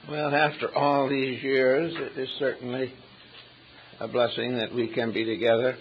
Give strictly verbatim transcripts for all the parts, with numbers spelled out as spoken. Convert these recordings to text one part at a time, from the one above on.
Well, after all these years, it is certainly a blessing that we can be together.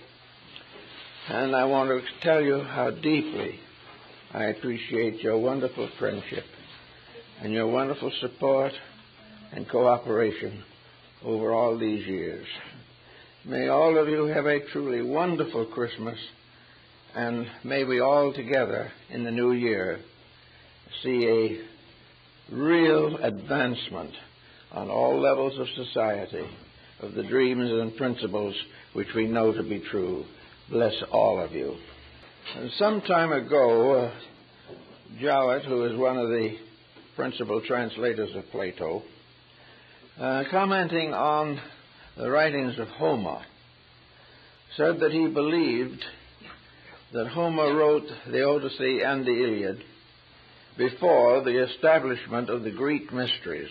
And I want to tell you how deeply I appreciate your wonderful friendship and your wonderful support and cooperation over all these years. May all of you have a truly wonderful Christmas, and may we all together in the new year see a real advancement on all levels of society of the dreams and principles which we know to be true. Bless all of you. And some time ago, uh, Jowett, who is one of the principal translators of Plato, uh, commenting on the writings of Homer, said that he believed that Homer wrote the Odyssey and the Iliad before the establishment of the Greek mysteries.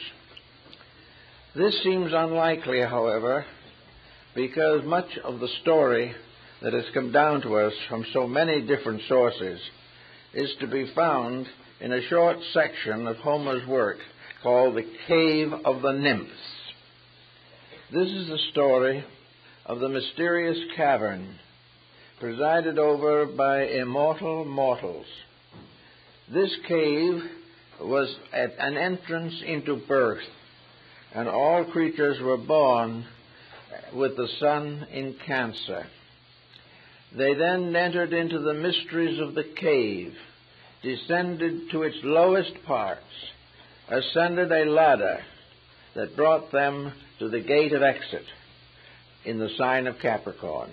This seems unlikely, however, because much of the story that has come down to us from so many different sources is to be found in a short section of Homer's work called The Cave of the Nymphs. This is the story of the mysterious cavern presided over by immortal mortals. This cave was at an entrance into birth, and all creatures were born with the sun in Cancer. They then entered into the mysteries of the cave, descended to its lowest parts, ascended a ladder that brought them to the gate of exit in the sign of Capricorn.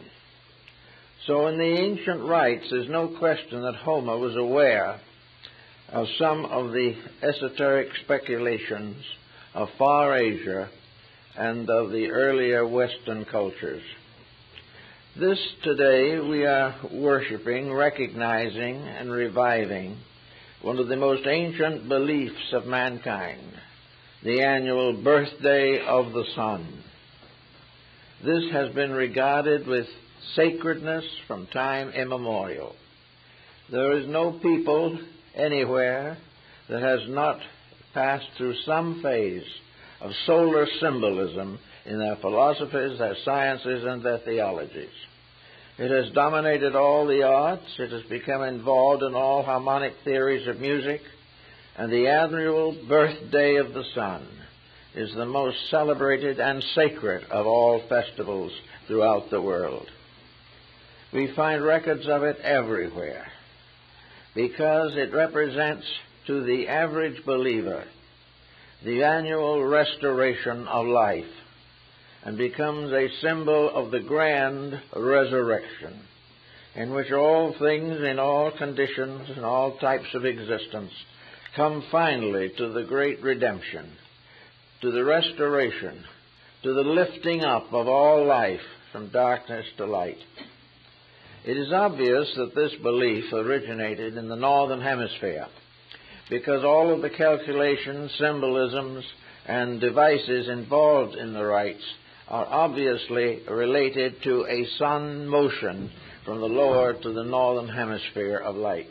So in the ancient rites, there's no question that Homer was aware of some of the esoteric speculations of Far Asia and of the earlier Western cultures. This today we are worshiping, recognizing, and reviving one of the most ancient beliefs of mankind, the annual birthday of the sun. This has been regarded with sacredness from time immemorial. There is no people anywhere that has not passed through some phase of solar symbolism in their philosophies, their sciences, and their theologies. It has dominated all the arts. It has become involved in all harmonic theories of music, and the annual birthday of the sun is the most celebrated and sacred of all festivals throughout the world. We find records of it everywhere, because it represents to the average believer the annual restoration of life and becomes a symbol of the grand resurrection, in which all things in all conditions and all types of existence come finally to the great redemption, to the restoration, to the lifting up of all life from darkness to light. It is obvious that this belief originated in the Northern Hemisphere, because all of the calculations, symbolisms, and devices involved in the rites are obviously related to a sun motion from the lower to the northern hemisphere of light.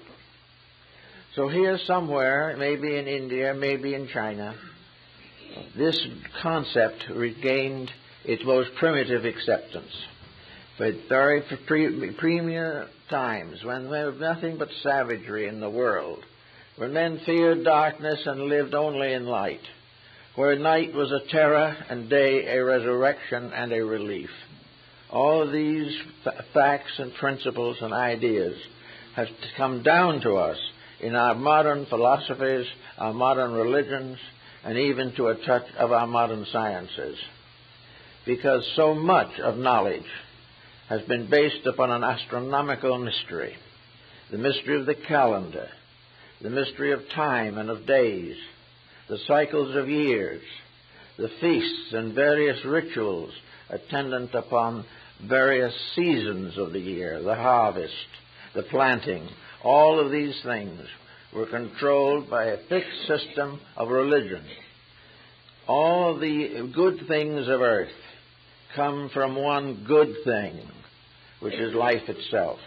So here somewhere, maybe in India, maybe in China, this concept regained its most primitive acceptance. For very premier times, when there was nothing but savagery in the world, when men feared darkness and lived only in light, where night was a terror and day a resurrection and a relief. All of these f- facts and principles and ideas have come down to us in our modern philosophies, our modern religions, and even to a touch of our modern sciences. Because so much of knowledge has been based upon an astronomical mystery, the mystery of the calendar, the mystery of time and of days, the cycles of years, the feasts and various rituals attendant upon various seasons of the year, the harvest, the planting. All of these things were controlled by a fixed system of religion. All the good things of earth come from one good thing, which is life itself.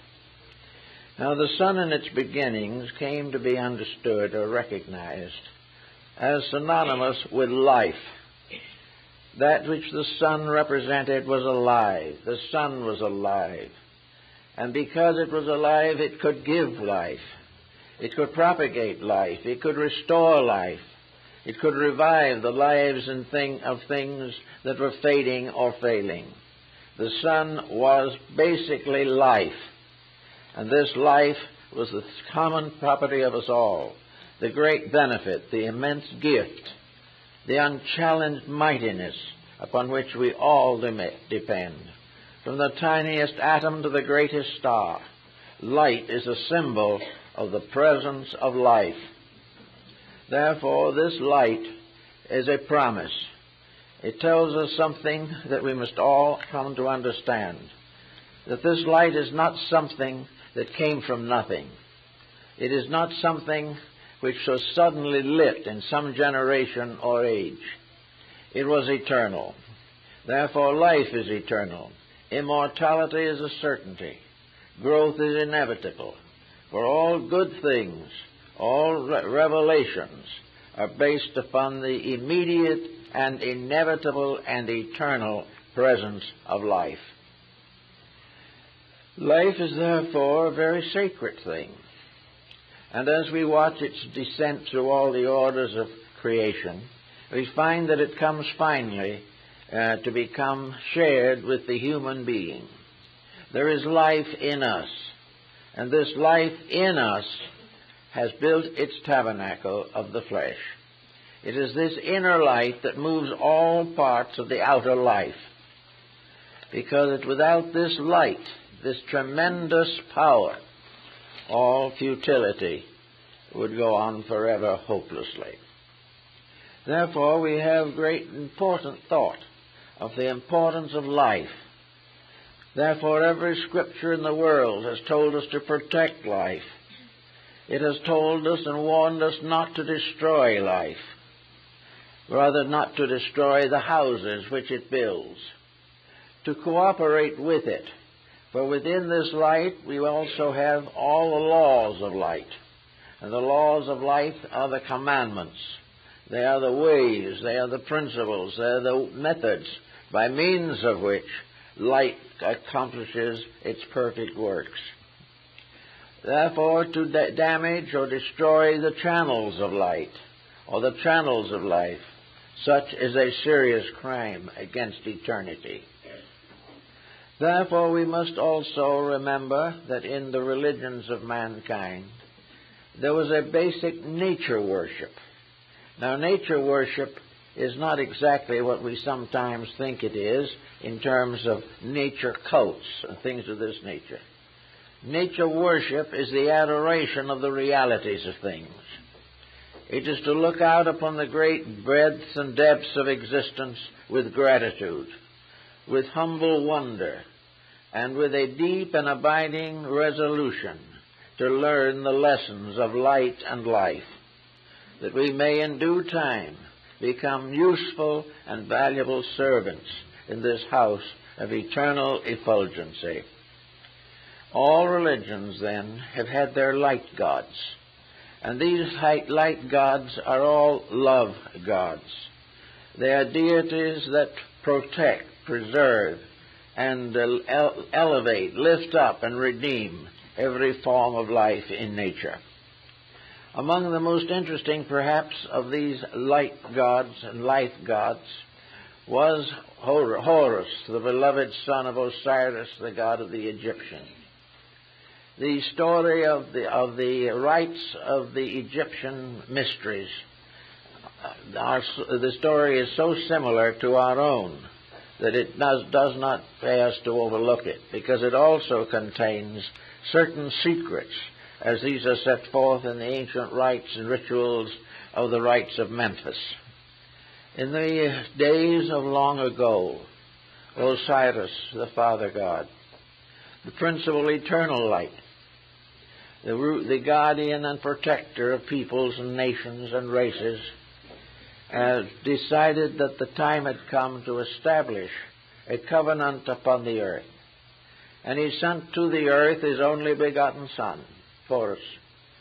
Now, the sun in its beginnings came to be understood or recognized as synonymous with life. That which the sun represented was alive. The sun was alive. And because it was alive, it could give life. It could propagate life. It could restore life. It could revive the lives and thing of things that were fading or failing. The sun was basically life. And this life was the common property of us all, the great benefit, the immense gift, the unchallenged mightiness upon which we all depend. From the tiniest atom to the greatest star, light is a symbol of the presence of life. Therefore, this light is a promise. It tells us something that we must all come to understand, that this light is not something that came from nothing. It is not something which was suddenly lit in some generation or age. It was eternal. Therefore, life is eternal. Immortality is a certainty. Growth is inevitable. For all good things, all re- revelations are based upon the immediate and inevitable and eternal presence of life. Life is therefore a very sacred thing. And as we watch its descent through all the orders of creation, we find that it comes finally uh, to become shared with the human being. There is life in us, and this life in us has built its tabernacle of the flesh. It is this inner light that moves all parts of the outer life, because without this light, this tremendous power, all futility would go on forever hopelessly. Therefore, we have great important thought of the importance of life. Therefore, every scripture in the world has told us to protect life. It has told us and warned us not to destroy life, rather not to destroy the houses which it builds, to cooperate with it. For within this light we also have all the laws of light. And the laws of light are the commandments. They are the ways, they are the principles, they are the methods by means of which light accomplishes its perfect works. Therefore, to da- damage or destroy the channels of light, or the channels of life, such is a serious crime against eternity. Therefore, we must also remember that in the religions of mankind, there was a basic nature worship. Now, nature worship is not exactly what we sometimes think it is in terms of nature cults and things of this nature. Nature worship is the adoration of the realities of things. It is to look out upon the great breadths and depths of existence with gratitude, with humble wonder, and with a deep and abiding resolution to learn the lessons of light and life, that we may in due time become useful and valuable servants in this house of eternal effulgency. All religions, then, have had their light gods, and these light gods are all love gods. They are deities that protect, preserve, and ele- elevate, lift up, and redeem every form of life in nature. Among the most interesting, perhaps, of these light gods and life gods was Horus, the beloved son of Osiris, the god of the Egyptians. The story of the of the rites of the Egyptian mysteries, our, the story is so similar to our own that it does, does not pay us to overlook it, because it also contains certain secrets, as these are set forth in the ancient rites and rituals of the rites of Memphis. In the days of long ago, Osiris, the Father God, the principal eternal light, the, the guardian and protector of peoples and nations and races, has decided that the time had come to establish a covenant upon the earth. And he sent to the earth his only begotten Son, Horus,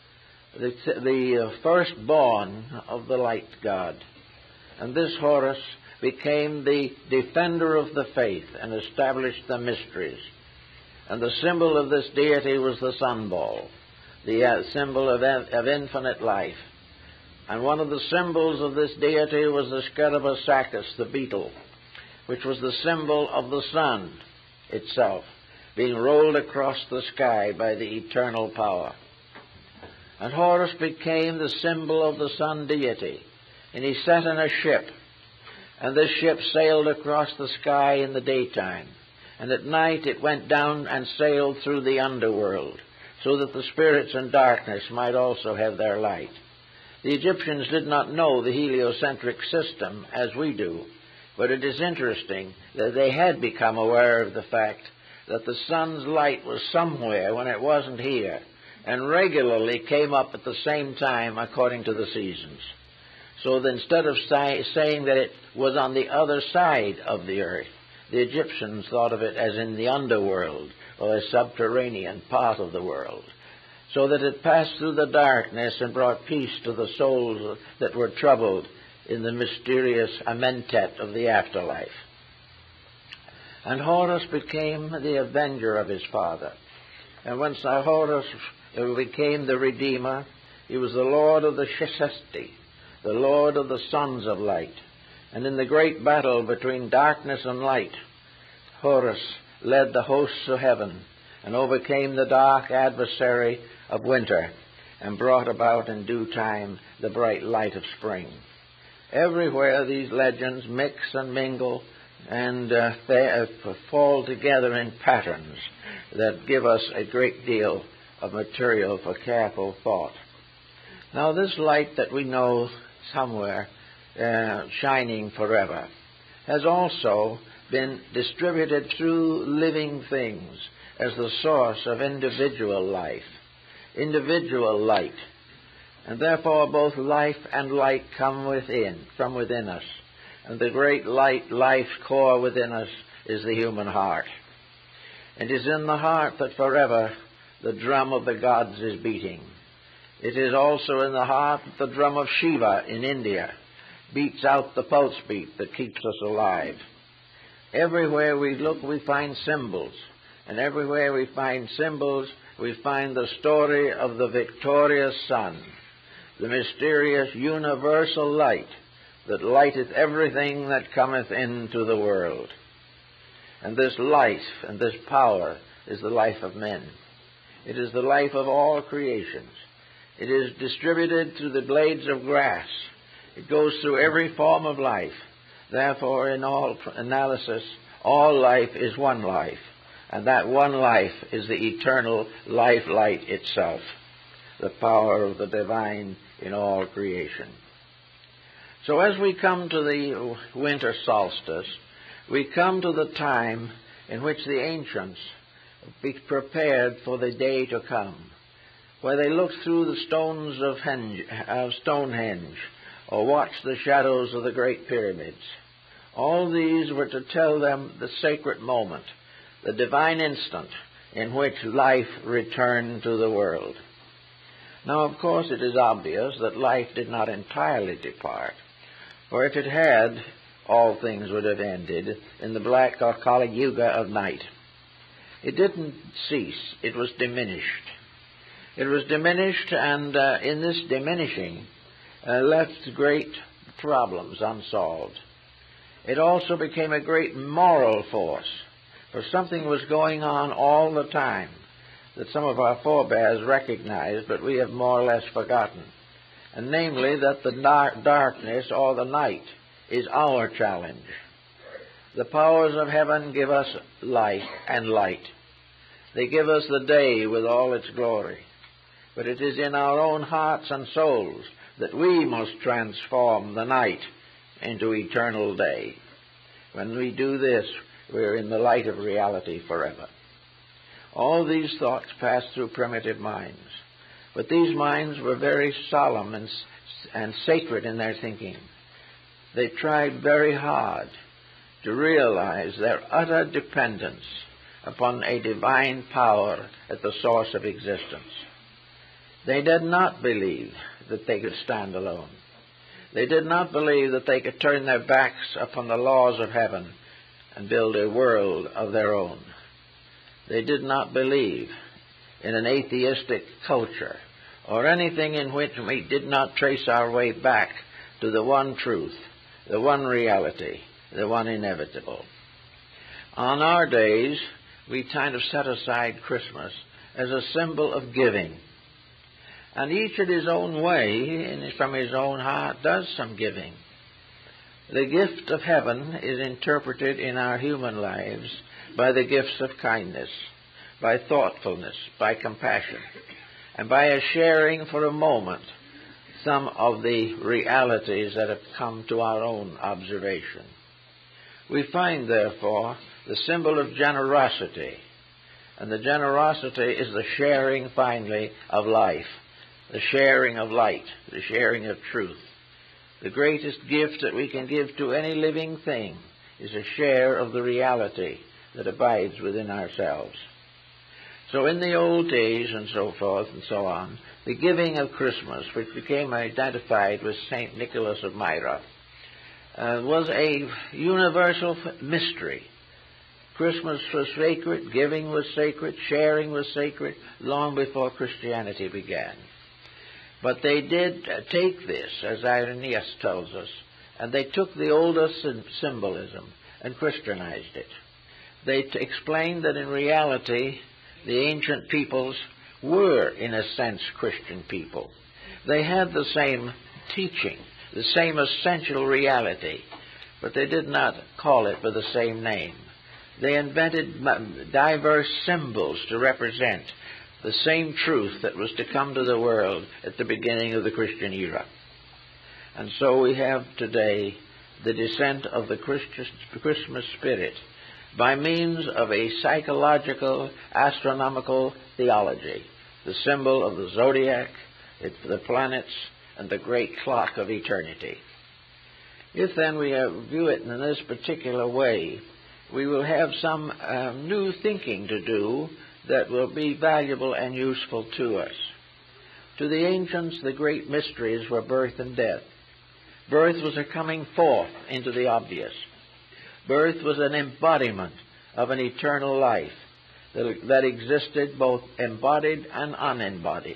the, the uh, firstborn of the light god. And this Horus became the defender of the faith and established the mysteries. And the symbol of this deity was the sun ball, the uh, symbol of, of infinite life. And one of the symbols of this deity was the Scarabaeus, the beetle, which was the symbol of the sun itself, being rolled across the sky by the eternal power. And Horus became the symbol of the sun deity, and he sat in a ship, and this ship sailed across the sky in the daytime, and at night it went down and sailed through the underworld, so that the spirits in darkness might also have their light. The Egyptians did not know the heliocentric system as we do, but it is interesting that they had become aware of the fact that the sun's light was somewhere when it wasn't here, and regularly came up at the same time according to the seasons. So that instead of say, saying that it was on the other side of the earth, the Egyptians thought of it as in the underworld, or a subterranean part of the world, so that it passed through the darkness and brought peace to the souls that were troubled in the mysterious Amentet of the afterlife. And Horus became the avenger of his father. And when Horus became the Redeemer, he was the Lord of the Sheshesti, the Lord of the sons of light. And in the great battle between darkness and light, Horus led the hosts of heaven and overcame the dark adversary of winter and brought about in due time the bright light of spring. Everywhere these legends mix and mingle and uh, they uh, fall together in patterns that give us a great deal of material for careful thought. Now, this light that we know somewhere uh, shining forever has also been distributed through living things as the source of individual life, individual light. And therefore both life and light come within, from within us. And the great light, life's core within us is the human heart. It is in the heart that forever the drum of the gods is beating. It is also in the heart that the drum of Shiva in India beats out the pulse beat that keeps us alive. Everywhere we look, we find symbols. And everywhere we find symbols, we find the story of the victorious sun, the mysterious universal light that lighteth everything that cometh into the world. And this life and this power is the life of men. It is the life of all creations. It is distributed through the blades of grass. It goes through every form of life. Therefore, in all analysis, all life is one life. And that one life is the eternal life light itself, the power of the divine in all creation. So as we come to the winter solstice, we come to the time in which the ancients be prepared for the day to come, where they looked through the stones of, Henge, of Stonehenge, or watched the shadows of the great pyramids. All these were to tell them the sacred moment, the divine instant in which life returned to the world. Now, of course, it is obvious that life did not entirely depart, for if it had, all things would have ended in the black or Kali Yuga of night. It didn't cease, it was diminished. It was diminished, and uh, in this diminishing, uh, left great problems unsolved. It also became a great moral force, for something was going on all the time that some of our forebears recognized, but we have more or less forgotten. And namely, that the dark darkness or the night is our challenge. The powers of heaven give us light and light. They give us the day with all its glory. But it is in our own hearts and souls that we must transform the night into eternal day. When we do this, we're in the light of reality forever. All these thoughts passed through primitive minds, but these minds were very solemn and, and sacred in their thinking. They tried very hard to realize their utter dependence upon a divine power at the source of existence. They did not believe that they could stand alone. They did not believe that they could turn their backs upon the laws of heaven and build a world of their own. They did not believe in an atheistic culture or anything in which we did not trace our way back to the one truth, the one reality, the one inevitable. On our days, we kind of set aside Christmas as a symbol of giving. And each in his own way, and from his own heart, does some giving. The gift of heaven is interpreted in our human lives by the gifts of kindness, by thoughtfulness, by compassion, and by a sharing for a moment some of the realities that have come to our own observation. We find, therefore, the symbol of generosity, and the generosity is the sharing, finally, of life, the sharing of light, the sharing of truth. The greatest gift that we can give to any living thing is a share of the reality that abides within ourselves. So in the old days and so forth and so on, the giving of Christmas, which became identified with Saint Nicholas of Myra, uh, was a universal mystery. Christmas was sacred, giving was sacred, sharing was sacred, long before Christianity began. But they did take this, as Irenaeus tells us, and they took the older symbolism and Christianized it. They t- explained that in reality, the ancient peoples were, in a sense, Christian people. They had the same teaching, the same essential reality, but they did not call it by the same name. They invented diverse symbols to represent the same truth that was to come to the world at the beginning of the Christian era. And so we have today the descent of the Christmas spirit by means of a psychological, astronomical theology, the symbol of the zodiac, the planets, and the great clock of eternity. If then we view it in this particular way, we will have some uh, new thinking to do that will be valuable and useful to us. To the ancients, the great mysteries were birth and death. Birth was a coming forth into the obvious. Birth was an embodiment of an eternal life that, that existed both embodied and unembodied.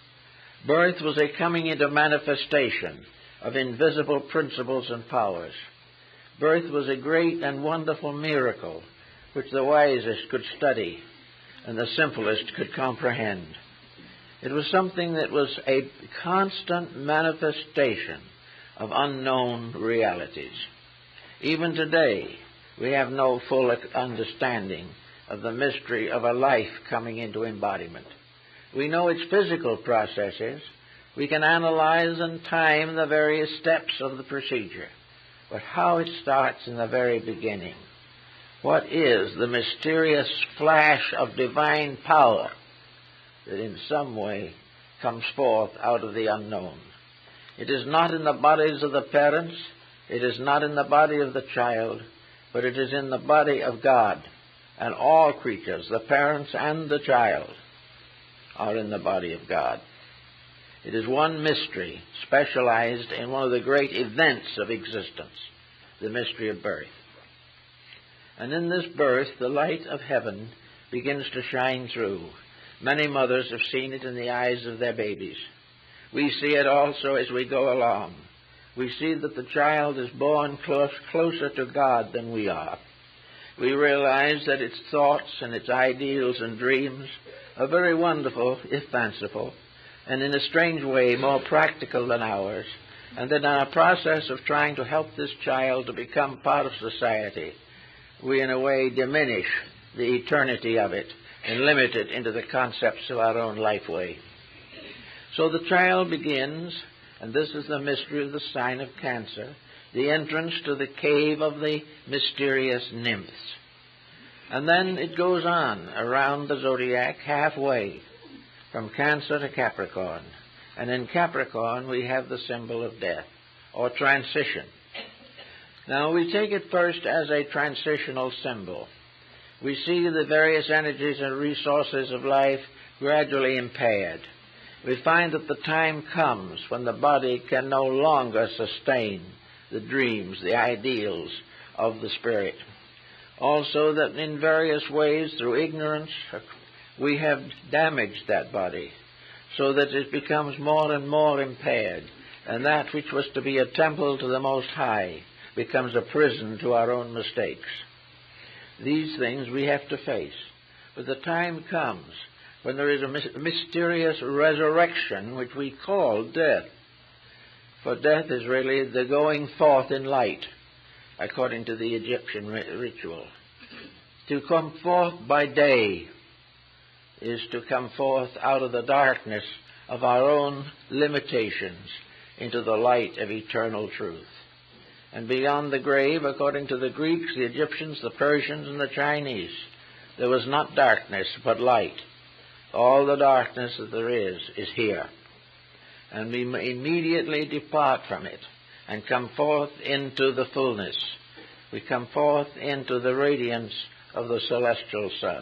Birth was a coming into manifestation of invisible principles and powers. Birth was a great and wonderful miracle which the wisest could study and the simplest could comprehend. It was something that was a constant manifestation of unknown realities. Even today, we have no full understanding of the mystery of a life coming into embodiment. We know its physical processes. We can analyze and time the various steps of the procedure. But how it starts in the very beginning, what is the mysterious flash of divine power that in some way comes forth out of the unknown? It is not in the bodies of the parents, it is not in the body of the child, but it is in the body of God. And all creatures, the parents and the child, are in the body of God. It is one mystery specialized in one of the great events of existence, the mystery of birth. And in this birth, the light of heaven begins to shine through. Many mothers have seen it in the eyes of their babies. We see it also as we go along. We see that the child is born close, closer to God than we are. We realize that its thoughts and its ideals and dreams are very wonderful, if fanciful, and in a strange way more practical than ours, and that in our process of trying to help this child to become part of society, we in a way diminish the eternity of it and limit it into the concepts of our own life way. So the child begins, and this is the mystery of the sign of Cancer, the entrance to the cave of the mysterious nymphs. And then it goes on around the zodiac halfway, from Cancer to Capricorn. And in Capricorn we have the symbol of death, or transition. Now we take it first as a transitional symbol. We see the various energies and resources of life gradually impaired. we find that the time comes when the body can no longer sustain the dreams, the ideals of the spirit. Also that in various ways, through ignorance, we have damaged that body so that it becomes more and more impaired, and that which was to be a temple to the Most High becomes a prison to our own mistakes. These things we have to face. But the time comes when there is a mysterious resurrection which we call death. For death is really the going forth in light, according to the Egyptian ritual. To come forth by day is to come forth out of the darkness of our own limitations into the light of eternal truth. And beyond the grave, according to the Greeks, the Egyptians, the Persians, and the Chinese, there was not darkness but light. All the darkness that there is is here. And we immediately depart from it and come forth into the fullness. We come forth into the radiance of the celestial sun.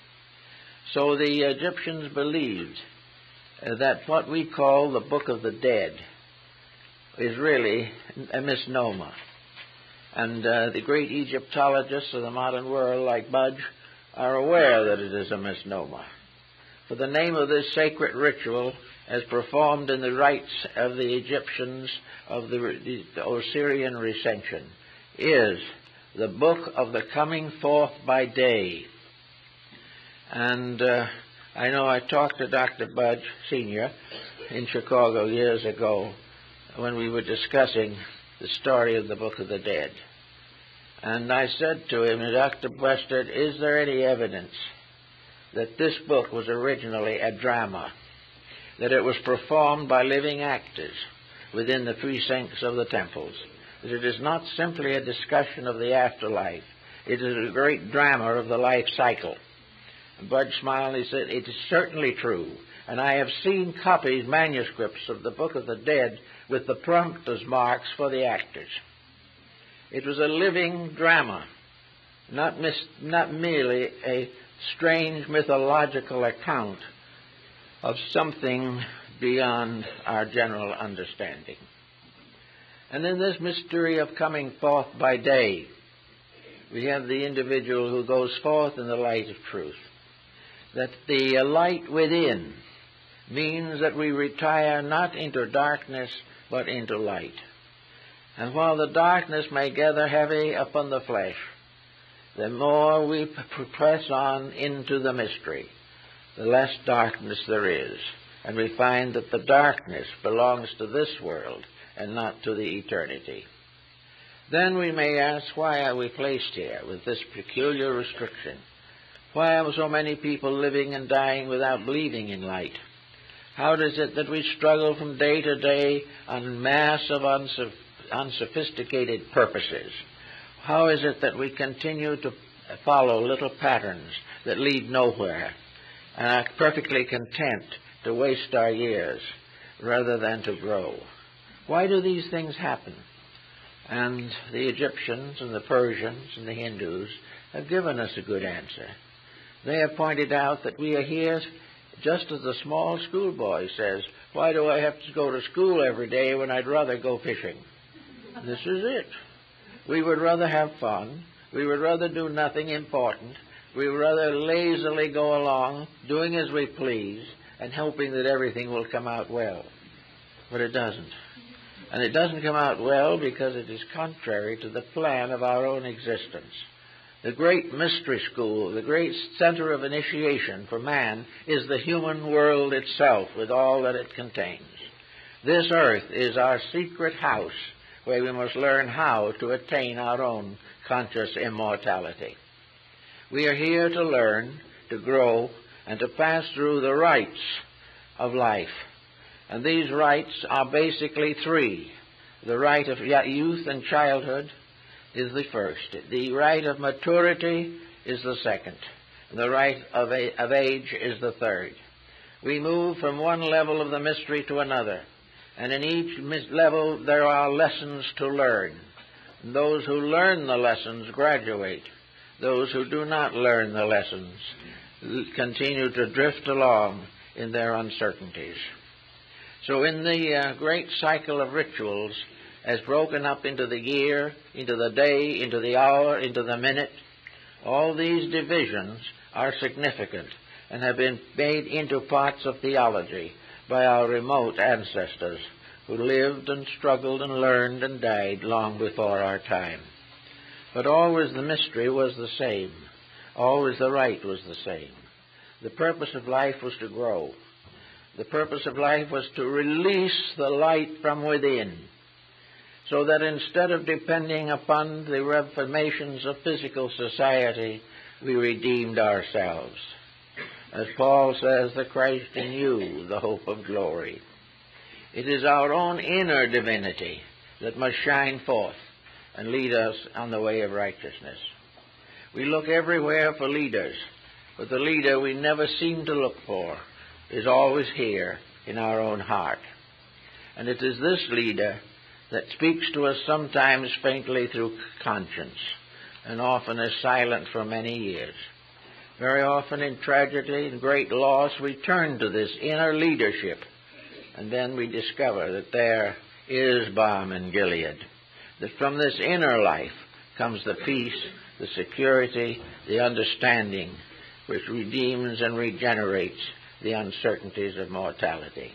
So the Egyptians believed that what we call the Book of the Dead is really a misnomer. And uh, the great Egyptologists of the modern world, like Budge, are aware that it is a misnomer. For the name of this sacred ritual, as performed in the rites of the Egyptians of the, the Osirian Recension, is the Book of the Coming Forth by Day. And uh, I know I talked to Doctor Budge, Senior, in Chicago years ago when we were discussing the story of the Book of the Dead. And I said to him, Doctor Westard, is there any evidence that this book was originally a drama, that it was performed by living actors within the precincts of the temples, that it is not simply a discussion of the afterlife, it is a great drama of the life cycle? And Bud smiled and he said, it is certainly true, and I have seen copies, manuscripts of the Book of the Dead with the prompter's marks for the actors. It was a living drama, not, mis- not merely a strange mythological account of something beyond our general understanding. And in this mystery of coming forth by day, we have the individual who goes forth in the light of truth. That the light within means that we retire not into darkness, but into light. And while the darkness may gather heavy upon the flesh, the more we press on into the mystery, the less darkness there is. And we find that the darkness belongs to this world and not to the eternity. Then we may ask, why are we placed here with this peculiar restriction? Why are so many people living and dying without believing in light? How is it that we struggle from day to day on mass of unsoph- unsophisticated purposes? How is it that we continue to follow little patterns that lead nowhere and are perfectly content to waste our years rather than to grow? Why do these things happen? And the Egyptians and the Persians and the Hindus have given us a good answer. They have pointed out that we are here just as the small schoolboy says, why do I have to go to school every day when I'd rather go fishing? This is it. We would rather have fun. We would rather do nothing important. We would rather lazily go along, doing as we please, and hoping that everything will come out well. But it doesn't. And it doesn't come out well because it is contrary to the plan of our own existence. The great mystery school, the great center of initiation for man is the human world itself with all that it contains. This earth is our secret house where we must learn how to attain our own conscious immortality. We are here to learn, to grow, and to pass through the rites of life. And these rites are basically three. The rite of youth and childhood is the first. The rite of maturity is the second. The rite of, a, of age is the third. We move from one level of the mystery to another, and in each level there are lessons to learn. And those who learn the lessons graduate. Those who do not learn the lessons continue to drift along in their uncertainties. So in the uh, great cycle of rituals, as broken up into the year, into the day, into the hour, into the minute, all these divisions are significant and have been made into parts of theology by our remote ancestors who lived and struggled and learned and died long before our time. But always the mystery was the same. Always the rite was the same. The purpose of life was to grow. The purpose of life was to release the light from within, so that instead of depending upon the reformations of physical society, we redeemed ourselves. As Paul says, the Christ in you, the hope of glory. It is our own inner divinity that must shine forth and lead us on the way of righteousness. We look everywhere for leaders, but the leader we never seem to look for is always here in our own heart. And it is this leader that speaks to us sometimes faintly through conscience, and often is silent for many years. Very often in tragedy and great loss, we turn to this inner leadership, and then we discover that there is balm in Gilead, that from this inner life comes the peace, the security, the understanding, which redeems and regenerates the uncertainties of mortality.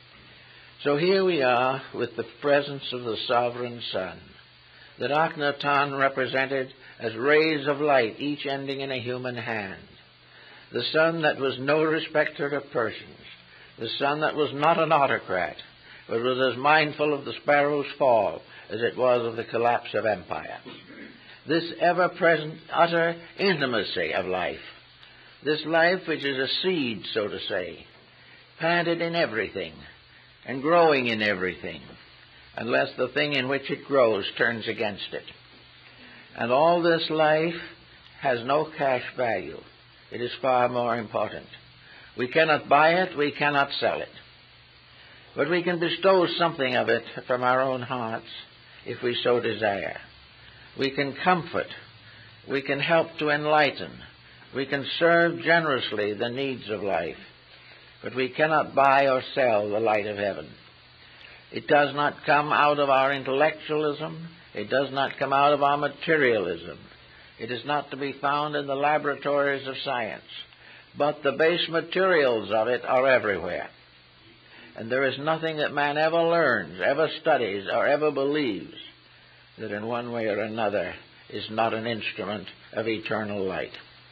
So here we are with the presence of the sovereign Son, that Akhenaton represented as rays of light, each ending in a human hand. The Son that was no respecter of persons, the Son that was not an autocrat, but was as mindful of the sparrow's fall as it was of the collapse of empire. This ever-present, utter intimacy of life, this life which is a seed, so to say, planted in everything and growing in everything, unless the thing in which it grows turns against it. And all this life has no cash value. It is far more important. We cannot buy it, we cannot sell it. But we can bestow something of it from our own hearts if we so desire. We can comfort, we can help to enlighten, we can serve generously the needs of life, but we cannot buy or sell the light of heaven. It does not come out of our intellectualism, it does not come out of our materialism. It is not to be found in the laboratories of science, but the base materials of it are everywhere. And there is nothing that man ever learns, ever studies, or ever believes that in one way or another is not an instrument of eternal light.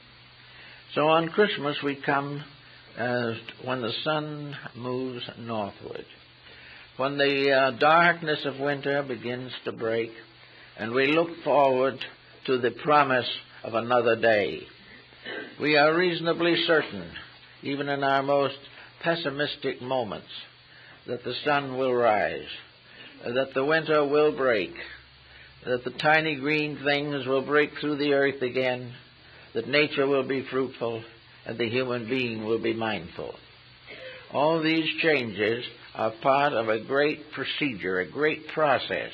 So on Christmas we come uh, when the sun moves northward, when the uh, darkness of winter begins to break, and we look forward to the promise of another day. We are reasonably certain, even in our most pessimistic moments, that the sun will rise, that the winter will break, that the tiny green things will break through the earth again, that nature will be fruitful, and the human being will be mindful. All these changes are part of a great procedure, a great process.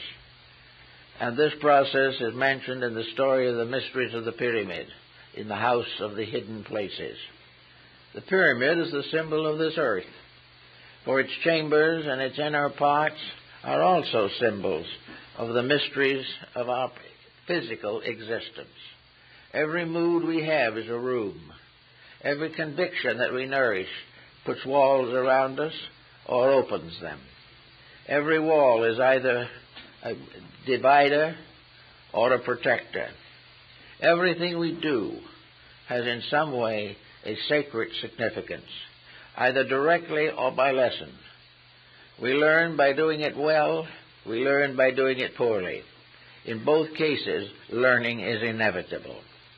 And this process is mentioned in the story of the mysteries of the pyramid, in the house of the hidden places. The pyramid is the symbol of this earth, for its chambers and its inner parts are also symbols of the mysteries of our physical existence. Every mood we have is a room. Every conviction that we nourish puts walls around us or opens them. Every wall is either a divider or a protector. Everything we do has in some way a sacred significance, either directly or by lesson. We learn by doing it well, we learn by doing it poorly. In both cases, learning is inevitable.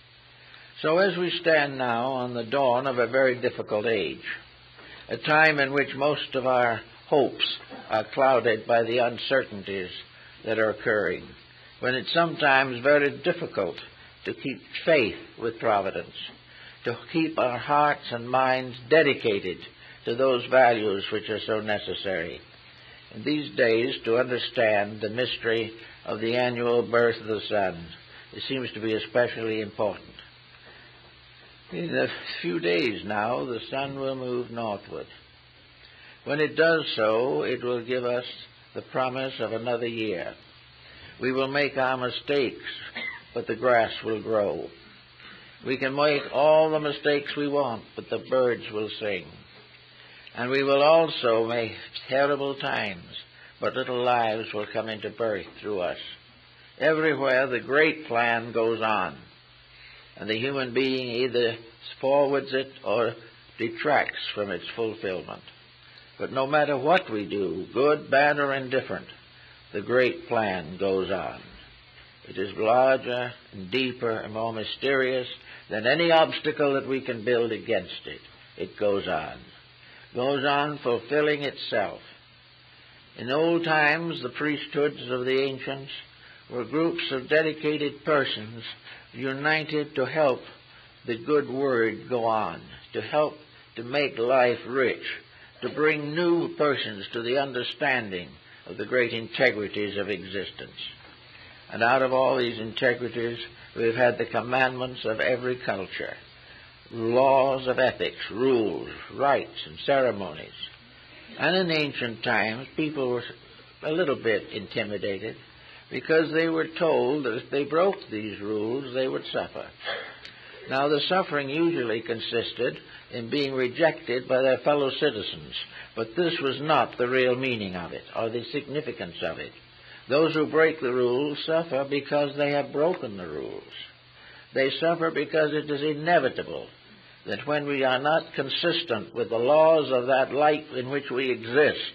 So as we stand now on the dawn of a very difficult age, a time in which most of our hopes are clouded by the uncertainties that are occurring, when it's sometimes very difficult to keep faith with providence, to keep our hearts and minds dedicated to those values which are so necessary. In these days, to understand the mystery of the annual birth of the sun, it seems to be especially important. In a few days now, the sun will move northward. When it does so, it will give us the promise of another year. We will make our mistakes, but the grass will grow. We can make all the mistakes we want, but the birds will sing. And we will also make terrible times, but little lives will come into birth through us. Everywhere the great plan goes on, and the human being either forwards it or detracts from its fulfillment. But no matter what we do, good, bad, or indifferent, the great plan goes on. It is larger and deeper and more mysterious than any obstacle that we can build against it. It goes on. Goes on fulfilling itself. In old times, the priesthoods of the ancients were groups of dedicated persons united to help the good word go on, to help to make life rich, to bring new persons to the understanding of the great integrities of existence. And out of all these integrities, we've had the commandments of every culture, laws of ethics, rules, rites, and ceremonies. And in ancient times, people were a little bit intimidated because they were told that if they broke these rules, they would suffer. Now, the suffering usually consisted in being rejected by their fellow citizens, but this was not the real meaning of it or the significance of it. Those who break the rules suffer because they have broken the rules. They suffer because it is inevitable that when we are not consistent with the laws of that light in which we exist,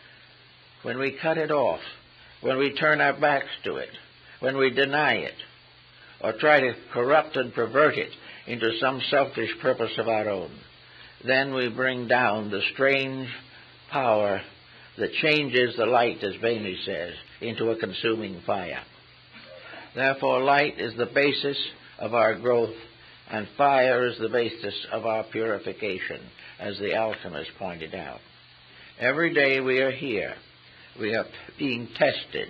when we cut it off, when we turn our backs to it, when we deny it, or try to corrupt and pervert it into some selfish purpose of our own, then we bring down the strange power that changes the light, as Bainey says, into a consuming fire. Therefore, light is the basis of our growth, and fire is the basis of our purification, as the alchemist pointed out. Every day we are here. We are being tested,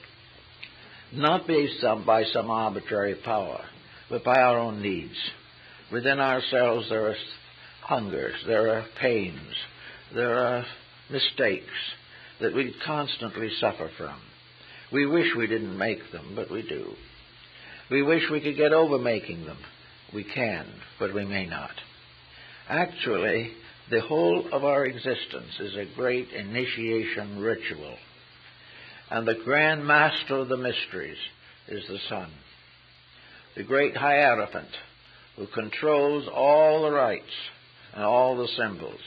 not based on by some arbitrary power, but by our own needs. Within ourselves there are hungers, there are pains, there are mistakes that we constantly suffer from. We wish we didn't make them, but we do. We wish we could get over making them. We can, but we may not. Actually, the whole of our existence is a great initiation ritual. And the grand master of the mysteries is the sun, the great Hierophant who controls all the rites and all the symbols.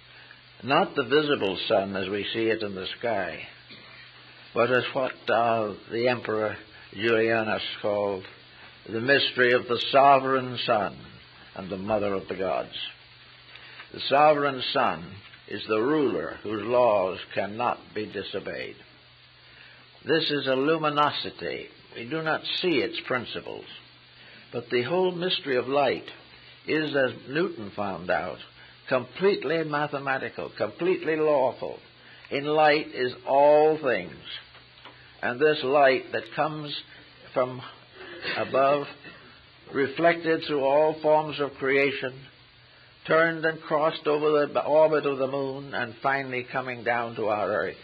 Not the visible sun as we see it in the sky, but as what uh, the Emperor Julianus called the mystery of the sovereign sun and the mother of the gods. The sovereign sun is the ruler whose laws cannot be disobeyed. This is a luminosity. We do not see its principles. But the whole mystery of light is, as Newton found out, completely mathematical, completely lawful. In light is all things. And this light that comes from above, reflected through all forms of creation, turned and crossed over the orbit of the moon, and finally coming down to our earth.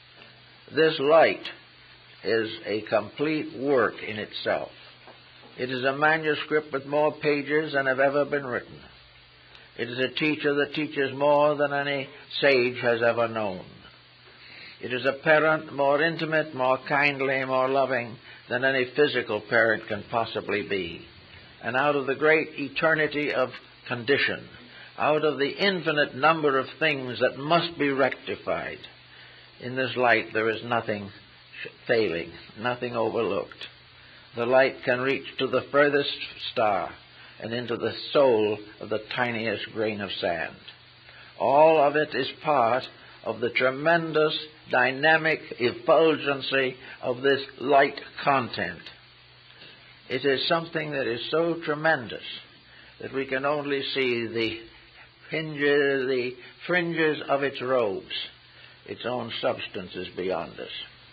This light is a complete work in itself. It is a manuscript with more pages than have ever been written. It is a teacher that teaches more than any sage has ever known. It is a parent more intimate, more kindly, more loving than any physical parent can possibly be. And out of the great eternity of condition, out of the infinite number of things that must be rectified, in this light there is nothing failing, nothing overlooked. The light can reach to the furthest star and into the soul of the tiniest grain of sand. All of it is part of the tremendous dynamic effulgency of this light content. It is something that is so tremendous that we can only see the hinges, the fringes of its robes. Its own substance is beyond us.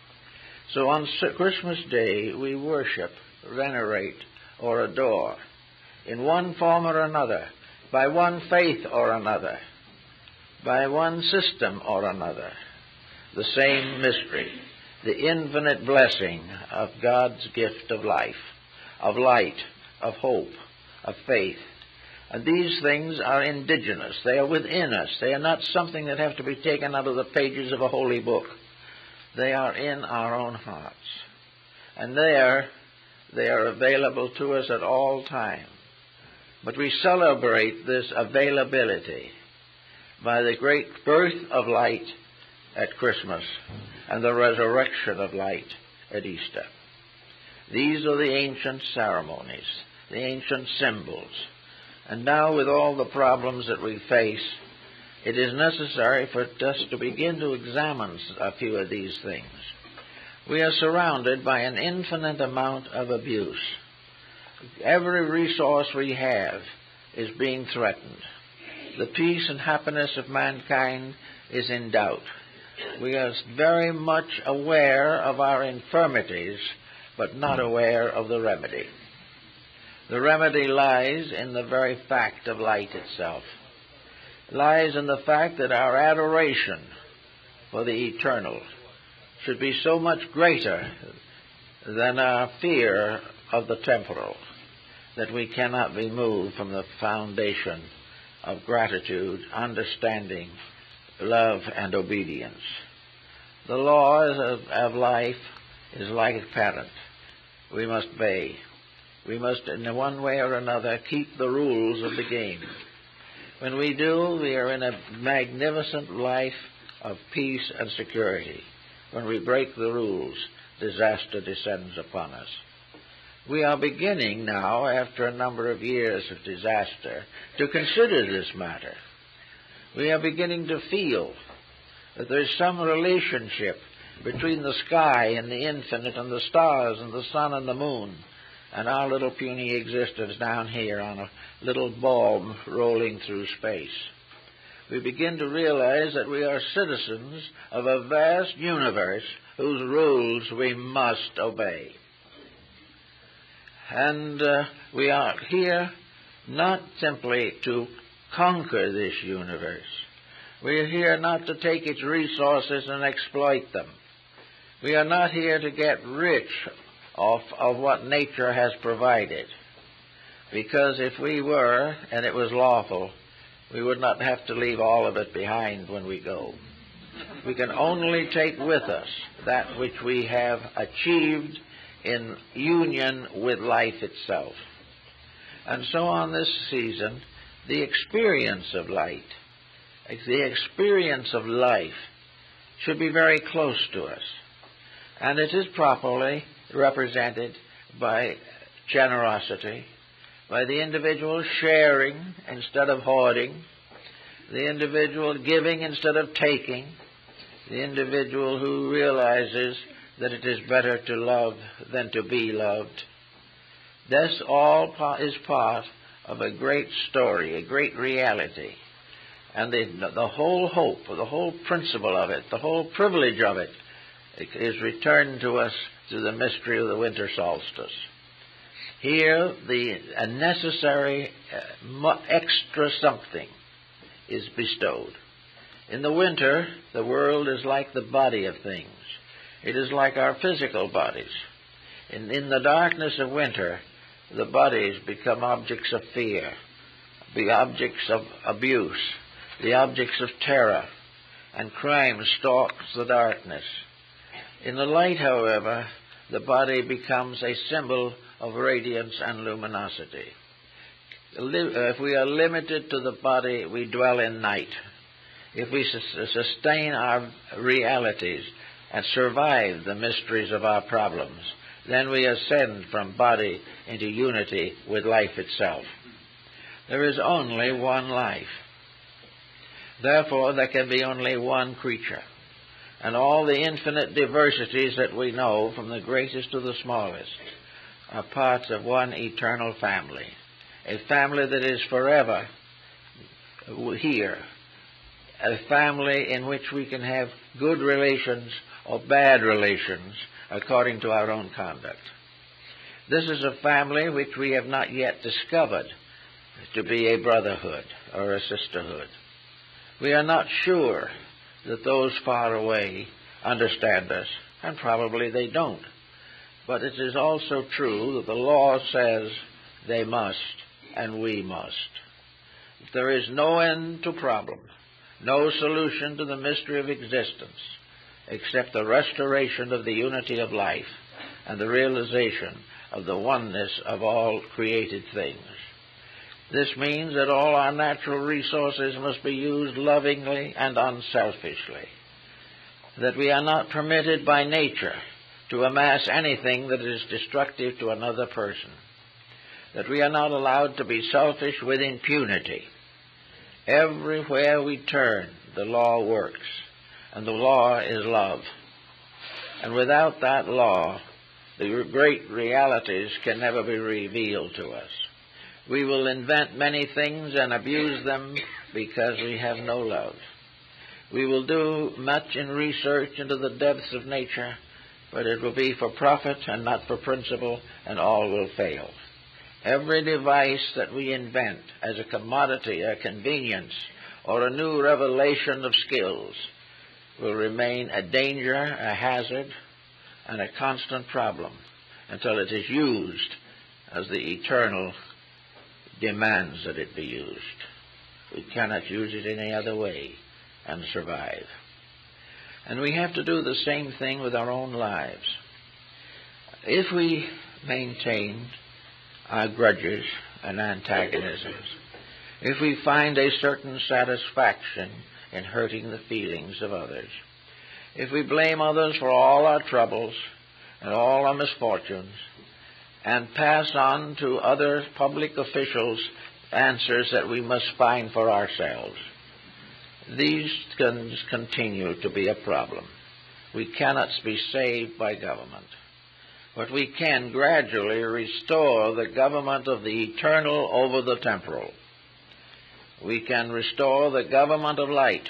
So on Christmas Day, we worship, venerate, or adore, in one form or another, by one faith or another, by one system or another, the same mystery, the infinite blessing of God's gift of life, of light, of hope, of faith. And these things are indigenous. They are within us. They are not something that have to be taken out of the pages of a holy book. They are in our own hearts. And there, they are available to us at all times. But we celebrate this availability by the great birth of light at Christmas and the resurrection of light at Easter. These are the ancient ceremonies, the ancient symbols. And now, with all the problems that we face, it is necessary for us to begin to examine a few of these things. We are surrounded by an infinite amount of abuse. Every resource we have is being threatened. The peace and happiness of mankind is in doubt. We are very much aware of our infirmities, but not aware of the remedy. The remedy lies in the very fact of light itself. It lies in the fact that our adoration for the eternal should be so much greater than our fear of the temporal, that we cannot be moved from the foundation of gratitude, understanding, love, and obedience. The laws of, of life is like a parent. We must obey. We must, in one way or another, keep the rules of the game. When we do, we are in a magnificent life of peace and security. When we break the rules, disaster descends upon us. We are beginning now, after a number of years of disaster, to consider this matter. We are beginning to feel that there is some relationship between the sky and the infinite and the stars and the sun and the moon and our little puny existence down here on a little bulb rolling through space. We begin to realize that we are citizens of a vast universe whose rules we must obey. And uh, we are here not simply to conquer this universe. We are here not to take its resources and exploit them. We are not here to get rich off of what nature has provided. Because if we were, and it was lawful, we would not have to leave all of it behind when we go. We can only take with us that which we have achieved in union with life itself. And so on this season, the experience of light, the experience of life, should be very close to us. And it is properly represented by generosity, by the individual sharing instead of hoarding, the individual giving instead of taking, the individual who realizes that it is better to love than to be loved. This all is part of a great story, a great reality. And the, the whole hope, the whole principle of it, the whole privilege of it is returned to us through the mystery of the winter solstice. Here, the a necessary uh, extra something is bestowed. In the winter, the world is like the body of things. It is like our physical bodies. In, in the darkness of winter, the bodies become objects of fear, the objects of abuse, the objects of terror, and crime stalks the darkness. In the light, however, the body becomes a symbol of radiance and luminosity. If we are limited to the body, we dwell in night. If we sustain our realities and survive the mysteries of our problems, then we ascend from body into unity with life itself. There is only one life. Therefore, there can be only one creature. And all the infinite diversities that we know, from the greatest to the smallest, are parts of one eternal family. A family that is forever here. A family in which we can have good relations or bad relations according to our own conduct. This is a family which we have not yet discovered to be a brotherhood or a sisterhood. We are not sure that those far away understand us, and probably they don't. But it is also true that the law says they must, and we must. There is no end to problem, no solution to the mystery of existence, except the restoration of the unity of life and the realization of the oneness of all created things. This means that all our natural resources must be used lovingly and unselfishly, that we are not permitted by nature to amass anything that is destructive to another person, that we are not allowed to be selfish with impunity. Everywhere we turn, the law works, and the law is love. And without that law, the great realities can never be revealed to us. We will invent many things and abuse them because we have no love. We will do much in research into the depths of nature, but it will be for profit and not for principle, and all will fail. Every device that we invent as a commodity, a convenience, or a new revelation of skills will remain a danger, a hazard, and a constant problem until it is used as the eternal demands that it be used. We cannot use it any other way and survive. And we have to do the same thing with our own lives. If we maintain our grudges and antagonisms, if we find a certain satisfaction in hurting the feelings of others, if we blame others for all our troubles and all our misfortunes, and pass on to other public officials answers that we must find for ourselves, these can continue to be a problem. We cannot be saved by government, but we can gradually restore the government of the eternal over the temporal. We can restore the government of light.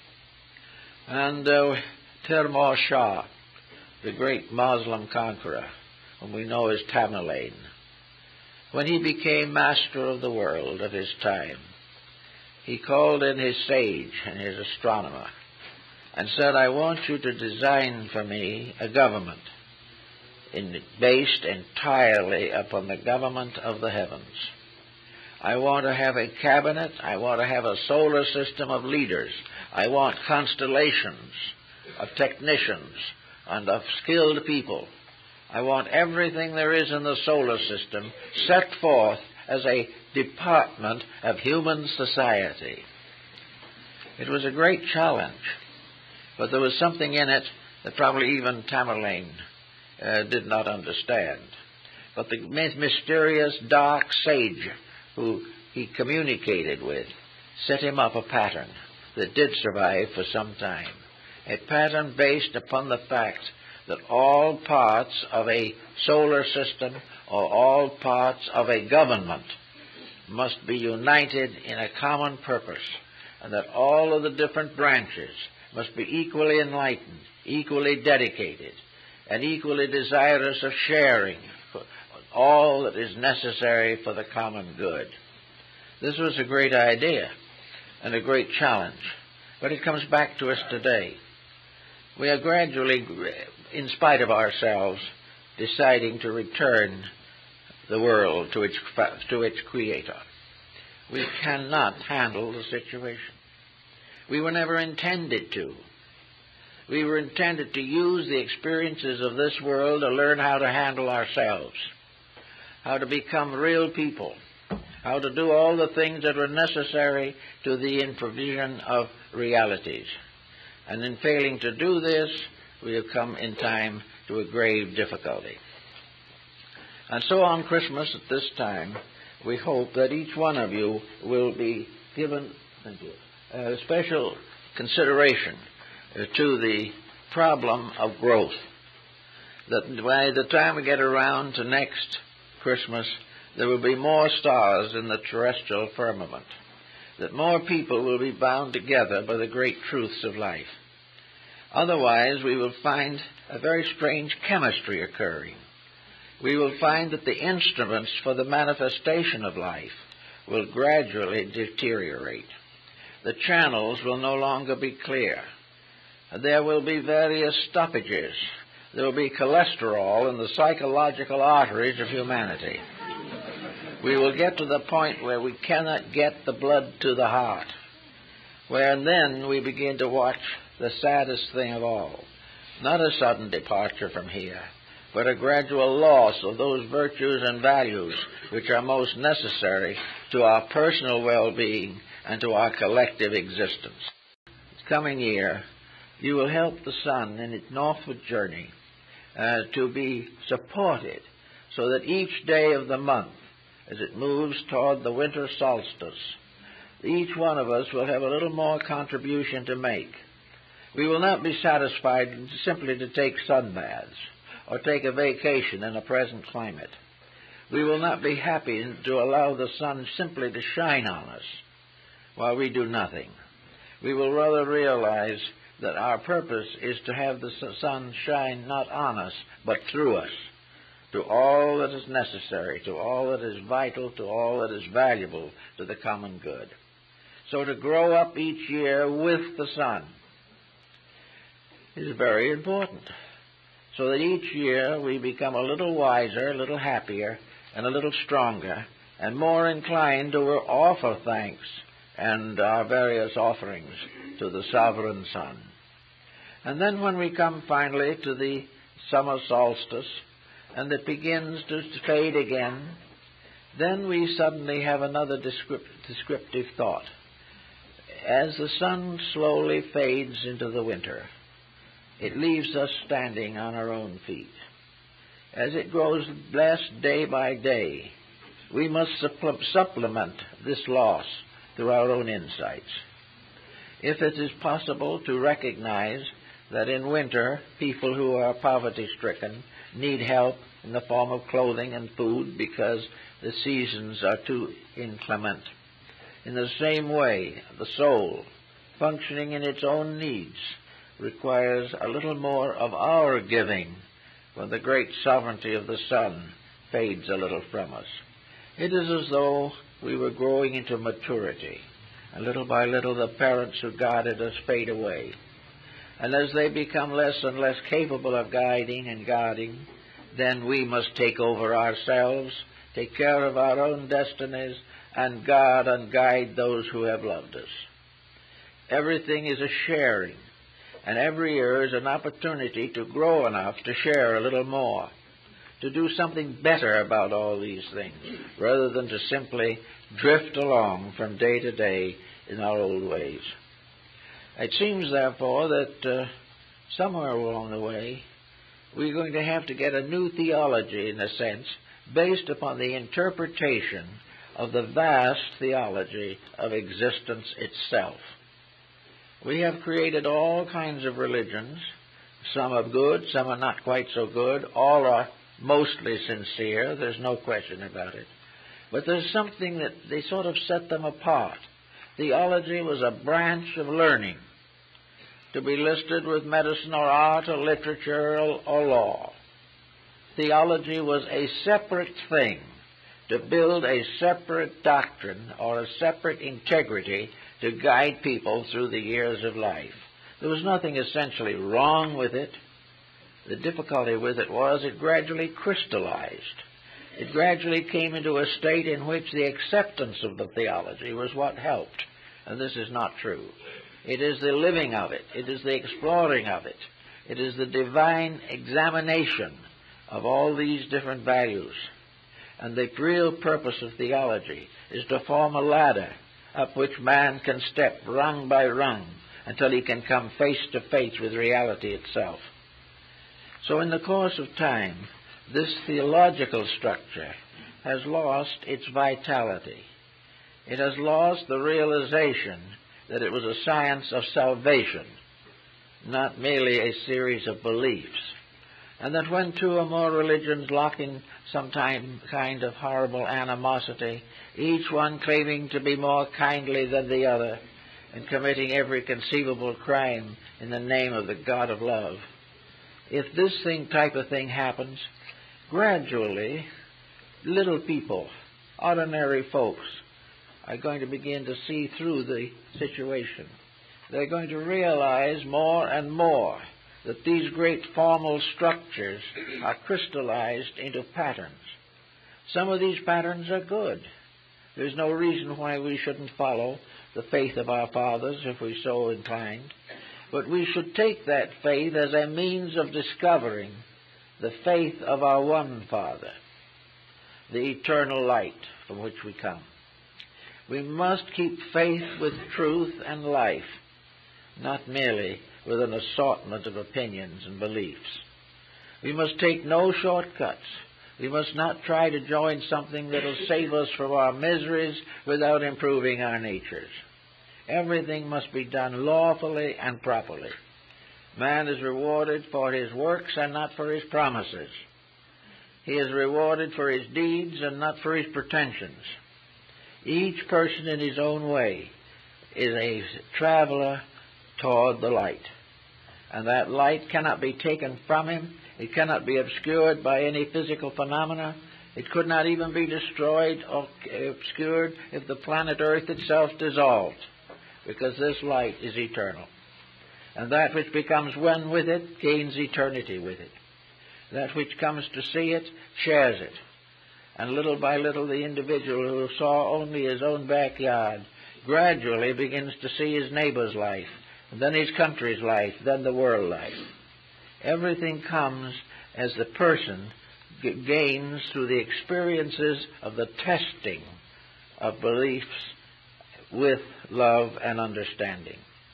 And uh, Timur Shah, the great Muslim conqueror, whom we know as Tamerlane, when he became master of the world of his time, he called in his sage and his astronomer and said, I want you to design for me a government in, based entirely upon the government of the heavens. I want to have a cabinet. I want to have a solar system of leaders. I want constellations of technicians and of skilled people. I want everything there is in the solar system set forth as a department of human society. It was a great challenge, but there was something in it that probably even Tamerlane uh, did not understand. But the mysterious dark sage who he communicated with set him up a pattern that did survive for some time, a pattern based upon the fact that all parts of a solar system or all parts of a government must be united in a common purpose, and that all of the different branches must be equally enlightened, equally dedicated, and equally desirous of sharing all that is necessary for the common good. This was a great idea and a great challenge, but it comes back to us today. We are gradually, in spite of ourselves, deciding to return the world to its, to its creator. We cannot handle the situation. We were never intended to. We were intended to use the experiences of this world to learn how to handle ourselves, how to become real people, how to do all the things that were necessary to the provision of realities. And in failing to do this, we have come in time to a grave difficulty. And so on Christmas at this time, we hope that each one of you will be given thank you, uh, special consideration uh, to the problem of growth. That by the time we get around to next Christmas, there will be more stars in the terrestrial firmament, that more people will be bound together by the great truths of life. Otherwise, we will find a very strange chemistry occurring. We will find that the instruments for the manifestation of life will gradually deteriorate. The channels will no longer be clear. There will be various stoppages. There will be cholesterol in the psychological arteries of humanity. We will get to the point where we cannot get the blood to the heart, where then we begin to watch the saddest thing of all. Not a sudden departure from here, but a gradual loss of those virtues and values which are most necessary to our personal well-being and to our collective existence. This coming year, you will help the sun in its northward journey uh, to be supported so that each day of the month, as it moves toward the winter solstice, each one of us will have a little more contribution to make. We will not be satisfied simply to take sun baths or take a vacation in the present climate. We will not be happy to allow the sun simply to shine on us while we do nothing. We will rather realize that our purpose is to have the sun shine not on us, but through us, to all that is necessary, to all that is vital, to all that is valuable to the common good. So to grow up each year with the sun is very important, so that each year we become a little wiser, a little happier, and a little stronger, and more inclined to offer thanks and our various offerings to the sovereign sun. And then when we come finally to the summer solstice, and it begins to fade again, then we suddenly have another descriptive thought. As the sun slowly fades into the winter, it leaves us standing on our own feet. As it grows less day by day, we must supple- supplement this loss through our own insights. If it is possible to recognize that in winter people who are poverty-stricken need help in the form of clothing and food because the seasons are too inclement. In the same way, the soul, functioning in its own needs, requires a little more of our giving when the great sovereignty of the sun fades a little from us. It is as though we were growing into maturity, and little by little the parents who guided us fade away. And as they become less and less capable of guiding and guarding, then we must take over ourselves, take care of our own destinies, and guard and guide those who have loved us. Everything is a sharing, and every year is an opportunity to grow enough to share a little more, to do something better about all these things, rather than to simply drift along from day to day in our old ways. It seems, therefore, that uh, somewhere along the way, we're going to have to get a new theology, in a sense, based upon the interpretation of the vast theology of existence itself. We have created all kinds of religions. Some are good, some are not quite so good. All are mostly sincere. There's no question about it. But there's something that they sort of set them apart. Theology was a branch of learning, to be listed with medicine or art or literature or, or law. Theology was a separate thing, to build a separate doctrine or a separate integrity to guide people through the years of life. There was nothing essentially wrong with it. The difficulty with it was it gradually crystallized. It gradually came into a state in which the acceptance of the theology was what helped. And this is not true. It is the living of it. It is the exploring of it. It is the divine examination of all these different values. And the real purpose of theology is to form a ladder up which man can step rung by rung until he can come face to face with reality itself. So in the course of time, this theological structure has lost its vitality. It has lost the realization that it was a science of salvation, not merely a series of beliefs. And that when two or more religions lock in some time, kind of horrible animosity, each one claiming to be more kindly than the other, and committing every conceivable crime in the name of the God of love, if this thing type of thing happens, gradually little people, ordinary folks, are going to begin to see through the situation. They're going to realize more and more that these great formal structures are crystallized into patterns. Some of these patterns are good. There's no reason why we shouldn't follow the faith of our fathers if we're so inclined. But we should take that faith as a means of discovering the faith of our one Father, the eternal light from which we come. We must keep faith with truth and life, not merely with an assortment of opinions and beliefs. We must take no shortcuts. We must not try to join something that will save us from our miseries without improving our natures. Everything must be done lawfully and properly. Man is rewarded for his works and not for his promises. He is rewarded for his deeds and not for his pretensions. Each person in his own way is a traveler toward the light. And that light cannot be taken from him. It cannot be obscured by any physical phenomena. It could not even be destroyed or obscured if the planet Earth itself dissolved, because this light is eternal. And that which becomes one with it gains eternity with it. That which comes to see it shares it. And little by little the individual who saw only his own backyard gradually begins to see his neighbor's life, and then his country's life, then the world life. Everything comes as the person g- gains through the experiences of the testing of beliefs with love and understanding.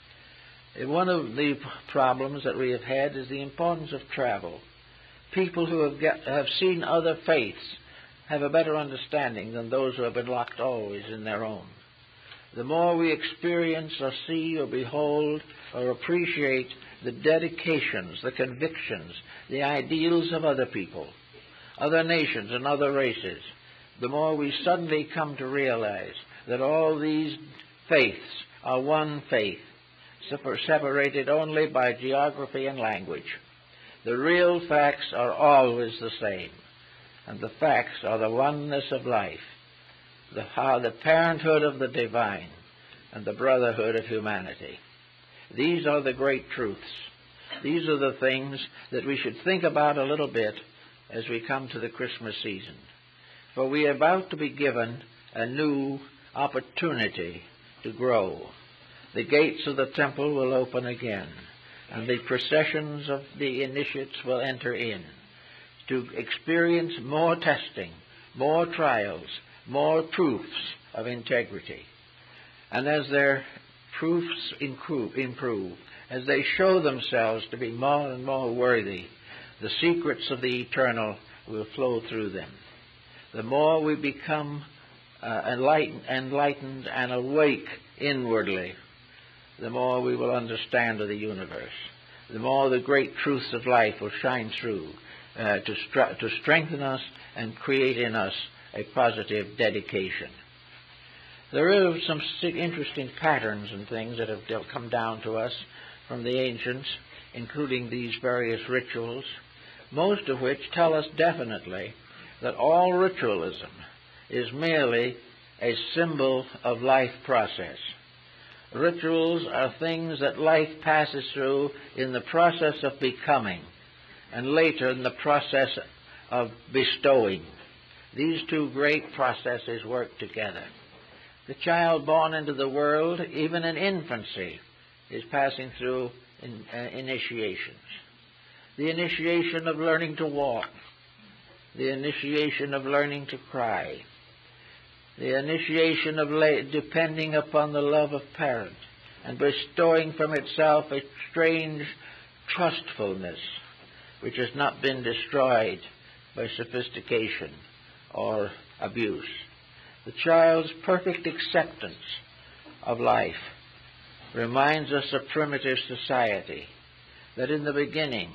One of the problems that we have had is the importance of travel. People who have, get, have seen other faiths have a better understanding than those who have been locked always in their own. The more we experience or see or behold or appreciate the dedications, the convictions, the ideals of other people, other nations and other races, the more we suddenly come to realize that all these faiths are one faith, separated only by geography and language. The real facts are always the same, and the facts are the oneness of life, the, how the parenthood of the divine, and the brotherhood of humanity. These are the great truths. These are the things that we should think about a little bit as we come to the Christmas season. For we are about to be given a new opportunity to grow. The gates of the temple will open again, and the processions of the initiates will enter in to experience more testing, more trials, more proofs of integrity. And as their proofs improve, as they show themselves to be more and more worthy, the secrets of the eternal will flow through them. The more we become uh, enlightened, enlightened and awake inwardly, the more we will understand of the universe. The more the great truths of life will shine through uh, to, str- to strengthen us and create in us a positive dedication. There are some interesting patterns and things that have come down to us from the ancients, including these various rituals, most of which tell us definitely that all ritualism is merely a symbol of life process. Rituals are things that life passes through in the process of becoming, and later in the process of bestowing. These two great processes work together. The child born into the world, even in infancy, is passing through in, uh, initiations. The initiation of learning to walk, the initiation of learning to cry, the initiation of la- depending upon the love of parent and bestowing from itself a strange trustfulness which has not been destroyed by sophistication or abuse. The child's perfect acceptance of life reminds us of primitive society that in the beginning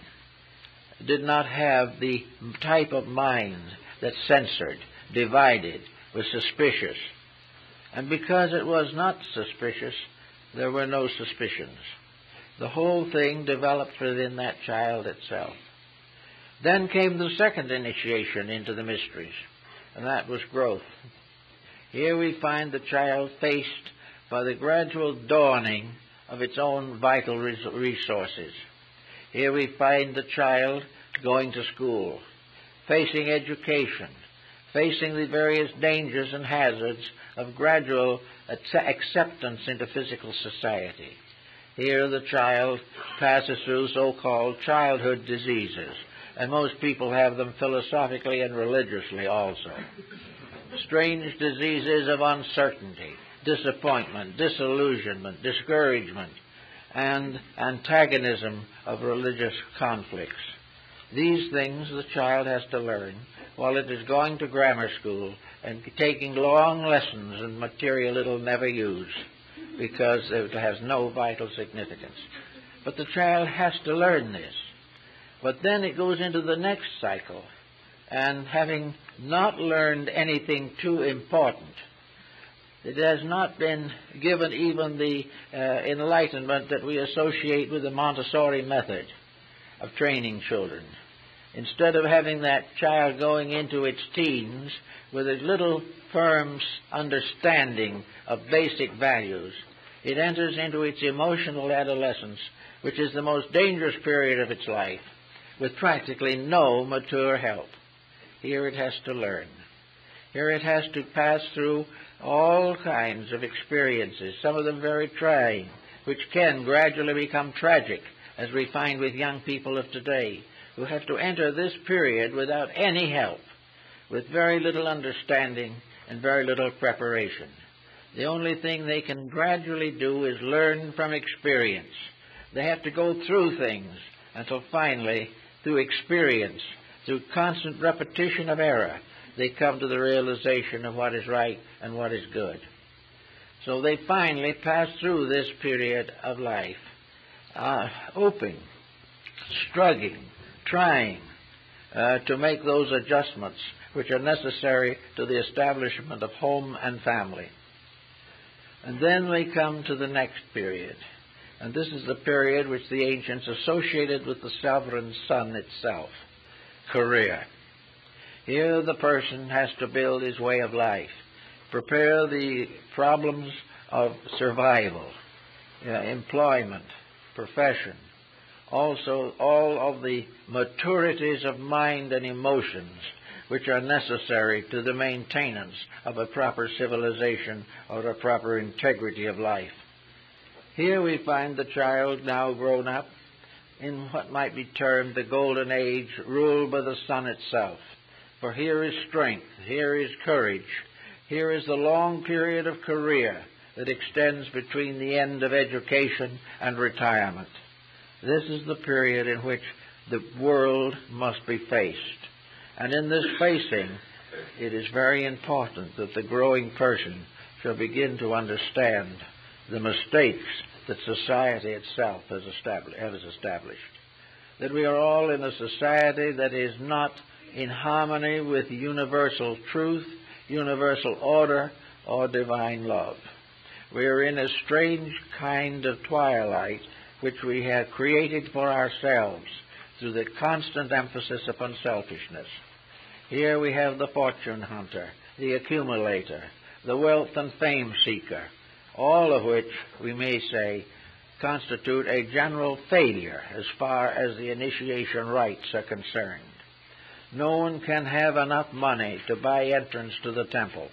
did not have the type of mind that censored, divided, was suspicious. And because it was not suspicious, there were no suspicions. The whole thing developed within that child itself. Then came the second initiation into the mysteries, and that was growth. Here we find the child faced by the gradual dawning of its own vital resources. Here we find the child going to school, facing education, facing the various dangers and hazards of gradual acceptance into physical society. Here the child passes through so-called childhood diseases, and most people have them philosophically and religiously also. Strange diseases of uncertainty, disappointment, disillusionment, discouragement, and antagonism of religious conflicts. These things the child has to learn while it is going to grammar school and taking long lessons in material it will never use because it has no vital significance. But the child has to learn this. But then it goes into the next cycle, and having not learned anything too important, it has not been given even the uh, enlightenment that we associate with the Montessori method of training children. Instead of having that child going into its teens with a little firm understanding of basic values, it enters into its emotional adolescence, which is the most dangerous period of its life, with practically no mature help. Here it has to learn. Here it has to pass through all kinds of experiences, some of them very trying, which can gradually become tragic, as we find with young people of today, who have to enter this period without any help, with very little understanding and very little preparation. The only thing they can gradually do is learn from experience. They have to go through things until finally, through experience, through constant repetition of error, they come to the realization of what is right and what is good. So they finally pass through this period of life, uh, hoping, struggling, trying uh, to make those adjustments which are necessary to the establishment of home and family. And then we come to the next period. And this is the period which the ancients associated with the sovereign sun itself, career. Here the person has to build his way of life, prepare the problems of survival, uh, employment, profession, also all of the maturities of mind and emotions which are necessary to the maintenance of a proper civilization or a proper integrity of life. Here we find the child now grown up in what might be termed the golden age, ruled by the sun itself. For here is strength, here is courage, here is the long period of career that extends between the end of education and retirement. This is the period in which the world must be faced. And in this facing, it is very important that the growing person shall begin to understand the mistakes that society itself has established, has established. That we are all in a society that is not in harmony with universal truth, universal order, or divine love. We are in a strange kind of twilight which we have created for ourselves through the constant emphasis upon selfishness. Here we have the fortune hunter, the accumulator, the wealth and fame seeker, all of which, we may say, constitute a general failure as far as the initiation rites are concerned. No one can have enough money to buy entrance to the temple.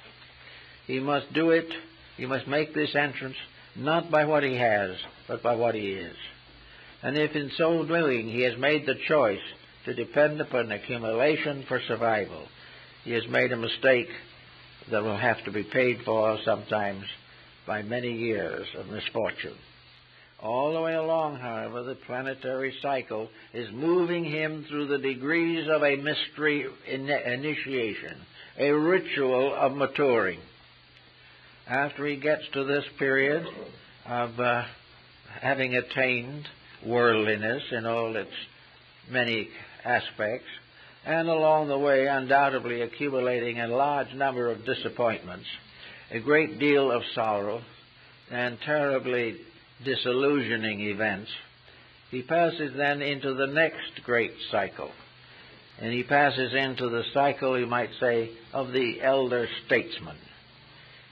He must do it, he must make this entrance not by what he has, but by what he is. And if in so doing he has made the choice to depend upon accumulation for survival, he has made a mistake that will have to be paid for sometimes by many years of misfortune. All the way along, however, the planetary cycle is moving him through the degrees of a mystery in initiation, a ritual of maturing. After he gets to this period of uh, having attained worldliness in all its many aspects, and along the way undoubtedly accumulating a large number of disappointments, a great deal of sorrow, and terribly disillusioning events, he passes then into the next great cycle. And he passes into the cycle, you might say, of the elder statesman.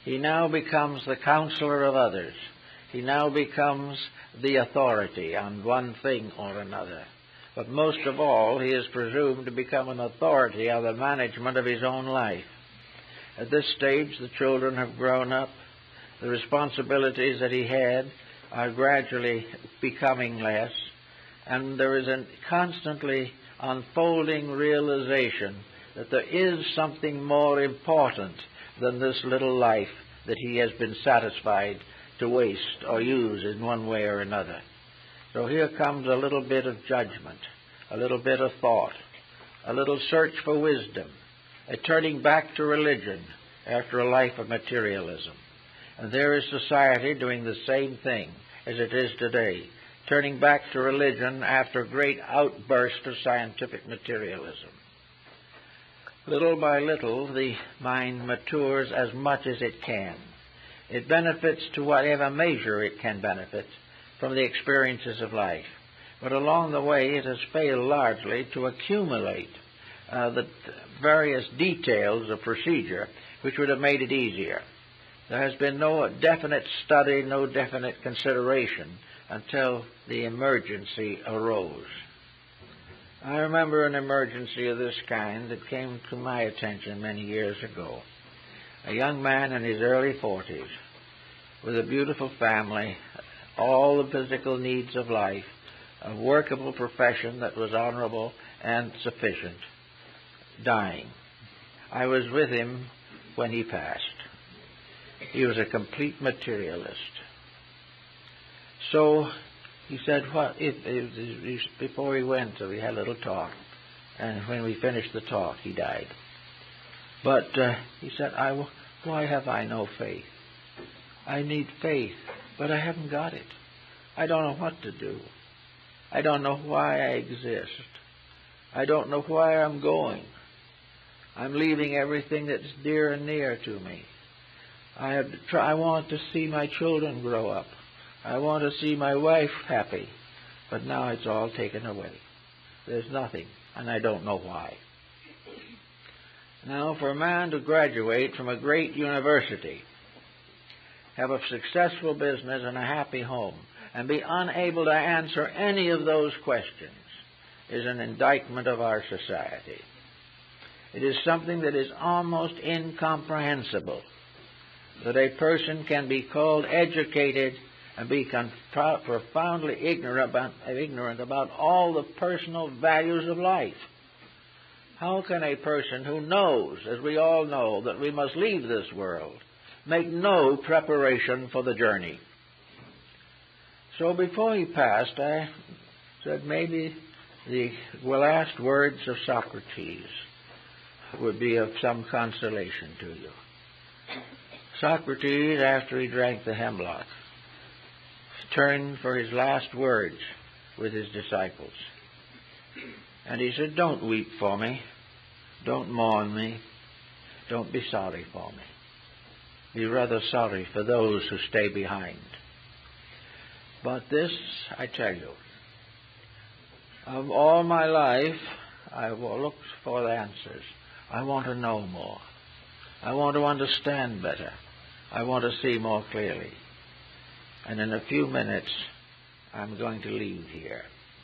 He now becomes the counselor of others. He now becomes the authority on one thing or another. But most of all, he is presumed to become an authority on the management of his own life. At this stage, the children have grown up. The responsibilities that he had are gradually becoming less, and there is a constantly unfolding realization that there is something more important than this little life that he has been satisfied to waste or use in one way or another. So here comes a little bit of judgment, a little bit of thought, a little search for wisdom, a turning back to religion after a life of materialism. And there is society doing the same thing as it is today, turning back to religion after a great outburst of scientific materialism. Little by little, the mind matures as much as it can. It benefits to whatever measure it can benefit from the experiences of life. But along the way, it has failed largely to accumulate uh, the various details of procedure which would have made it easier. There has been no definite study, no definite consideration until the emergency arose. I remember an emergency of this kind that came to my attention many years ago. A young man in his early forties, with a beautiful family, all the physical needs of life, a workable profession that was honorable and sufficient, dying. I was with him when he passed. He was a complete materialist. So he said, "What if, if, if before he went, we had a little talk, and when we finished the talk, he died. But uh, he said, I, why have I no faith? I need faith, but I haven't got it. I don't know what to do. I don't know why I exist. I don't know why I'm going. I'm leaving everything that's dear and near to me. I have to try, I want to see my children grow up. I want to see my wife happy. But now it's all taken away. There's nothing, and I don't know why." Now, for a man to graduate from a great university, have a successful business and a happy home, and be unable to answer any of those questions is an indictment of our society. It is something that is almost incomprehensible, that a person can be called educated and be conf- profoundly ignorant about, ignorant about all the personal values of life. How can a person who knows, as we all know, that we must leave this world, make no preparation for the journey? So before he passed, I said maybe the last words of Socrates would be of some consolation to you. Socrates, after he drank the hemlock, turned for his last words with his disciples. And he said, "Don't weep for me. Don't mourn me. Don't be sorry for me. Be rather sorry for those who stay behind. But this, I tell you, of all my life, I will look for the answers. I want to know more. I want to understand better. I want to see more clearly. And in a few minutes, I'm going to leave here.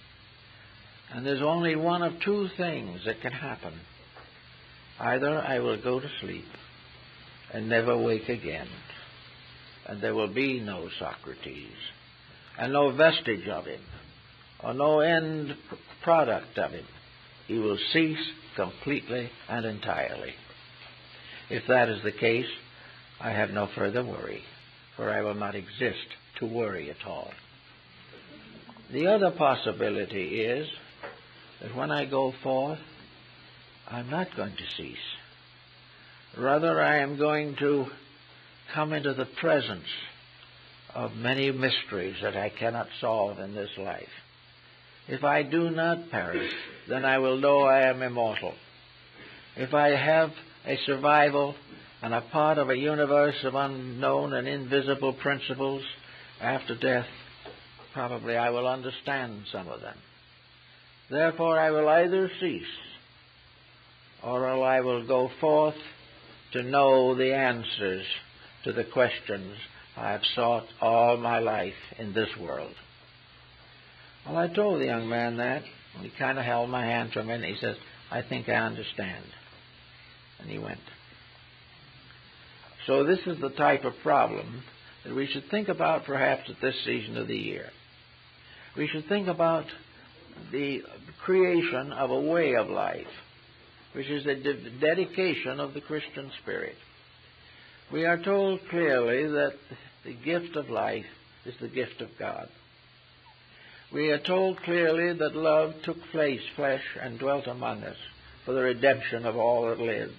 And there's only one of two things that can happen. Either I will go to sleep and never wake again, and there will be no Socrates, and no vestige of him, or no end product of him. He will cease completely and entirely. If that is the case, I have no further worry, for I will not exist to worry at all. The other possibility is that when I go forth, I'm not going to cease. Rather, I am going to come into the presence of many mysteries that I cannot solve in this life. If I do not perish, then I will know I am immortal. If I have a survival and a part of a universe of unknown and invisible principles after death, probably I will understand some of them. Therefore, I will either cease, or I will go forth to know the answers to the questions I have sought all my life in this world. Well, I told the young man that. He kind of held my hand for a minute. He says, I think I understand. And he went. So this is the type of problem that we should think about perhaps at this season of the year. We should think about the creation of a way of life, which is the de- dedication of the Christian spirit. We are told clearly that the gift of life is the gift of God. We are told clearly that love took place, flesh, and dwelt among us for the redemption of all that lived.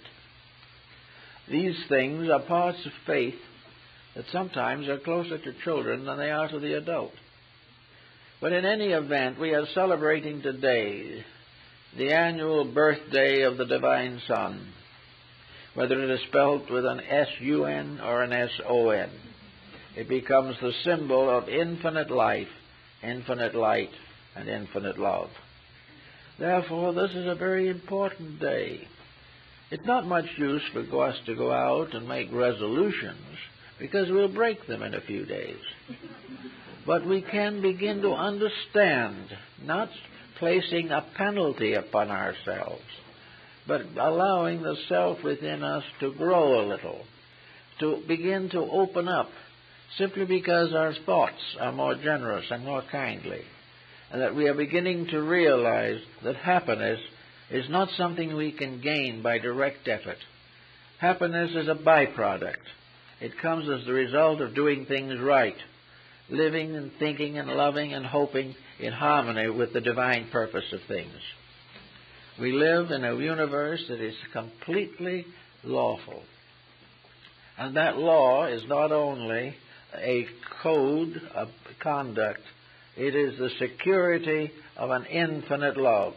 These things are parts of faith that sometimes are closer to children than they are to the adult. But in any event, we are celebrating today the annual birthday of the Divine Son, whether it is spelled with an S U N or an S O N. It becomes the symbol of infinite life, infinite light, and infinite love. Therefore, this is a very important day. It's not much use for us to go out and make resolutions, because we'll break them in a few days. But we can begin to understand, not placing a penalty upon ourselves, but allowing the self within us to grow a little, to begin to open up, simply because our thoughts are more generous and more kindly, and that we are beginning to realize that happiness is not something we can gain by direct effort. Happiness is a byproduct. It comes as the result of doing things right, living and thinking and loving and hoping in harmony with the divine purpose of things. We live in a universe that is completely lawful. And that law is not only a code of conduct, it is the security of an infinite love.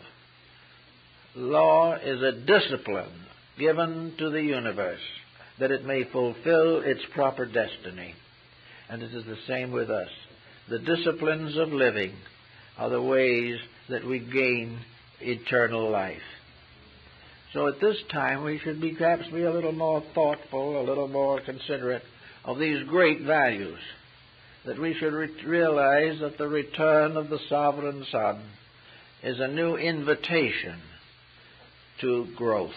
Law is a discipline given to the universe that it may fulfill its proper destiny. And it is the same with us. The disciplines of living are the ways that we gain eternal life. So at this time we should be perhaps be a little more thoughtful, a little more considerate of these great values, that we should re- realize that the return of the Sovereign Son is a new invitation to growth.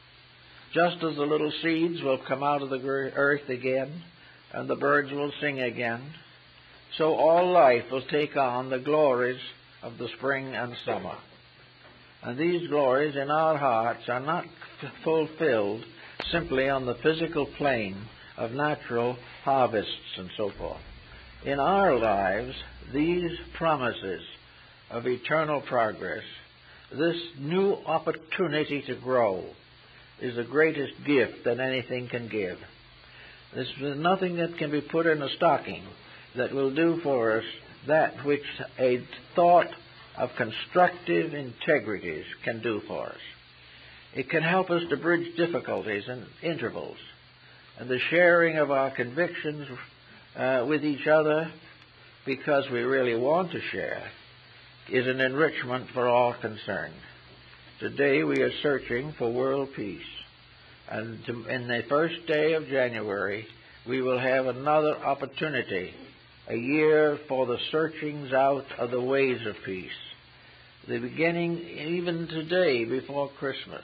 Just as the little seeds will come out of the earth again, and the birds will sing again, so all life will take on the glories of the spring and summer. And these glories in our hearts are not f- fulfilled simply on the physical plane of natural harvests and so forth. In our lives, these promises of eternal progress, this new opportunity to grow, is the greatest gift that anything can give. There's nothing that can be put in a stocking that will do for us that which a thought of constructive integrities can do for us. It can help us to bridge difficulties and intervals, and the sharing of our convictions uh, with each other, because we really want to share, is an enrichment for all concerned. Today we are searching for world peace. And to, in the first day of January, we will have another opportunity, a year for the searchings out of the ways of peace. The beginning, even today, before Christmas,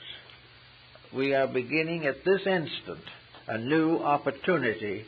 we are beginning at this instant a new opportunity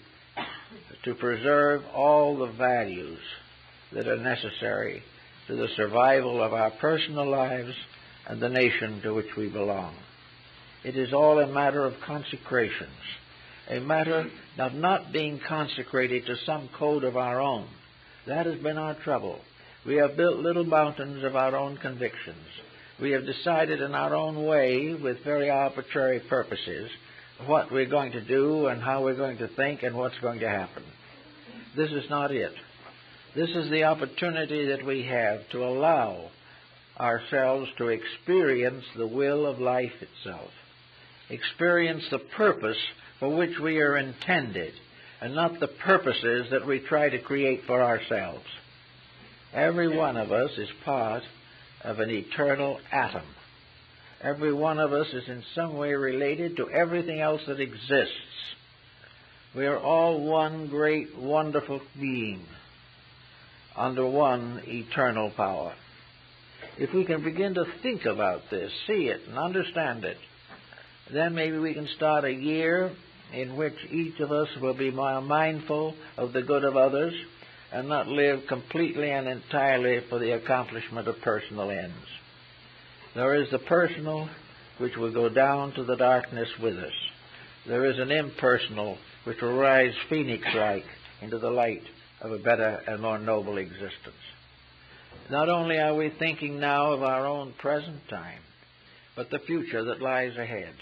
to preserve all the values that are necessary to the survival of our personal lives and the nation to which we belong. It is all a matter of consecrations, a matter of not being consecrated to some code of our own. That has been our trouble. We have built little mountains of our own convictions. We have decided in our own way, with very arbitrary purposes, what we're going to do and how we're going to think and what's going to happen. This is not it. This is the opportunity that we have to allow ourselves to experience the will of life itself, experience the purpose for which we are intended, and not the purposes that we try to create for ourselves. Every one of us is part of an eternal atom. Every one of us is in some way related to everything else that exists. We are all one great, wonderful being under one eternal power. If we can begin to think about this, see it, and understand it, then maybe we can start a year in which each of us will be more mindful of the good of others and not live completely and entirely for the accomplishment of personal ends. There is the personal which will go down to the darkness with us. There is an impersonal which will rise phoenix-like into the light of a better and more noble existence. Not only are we thinking now of our own present time, but the future that lies ahead.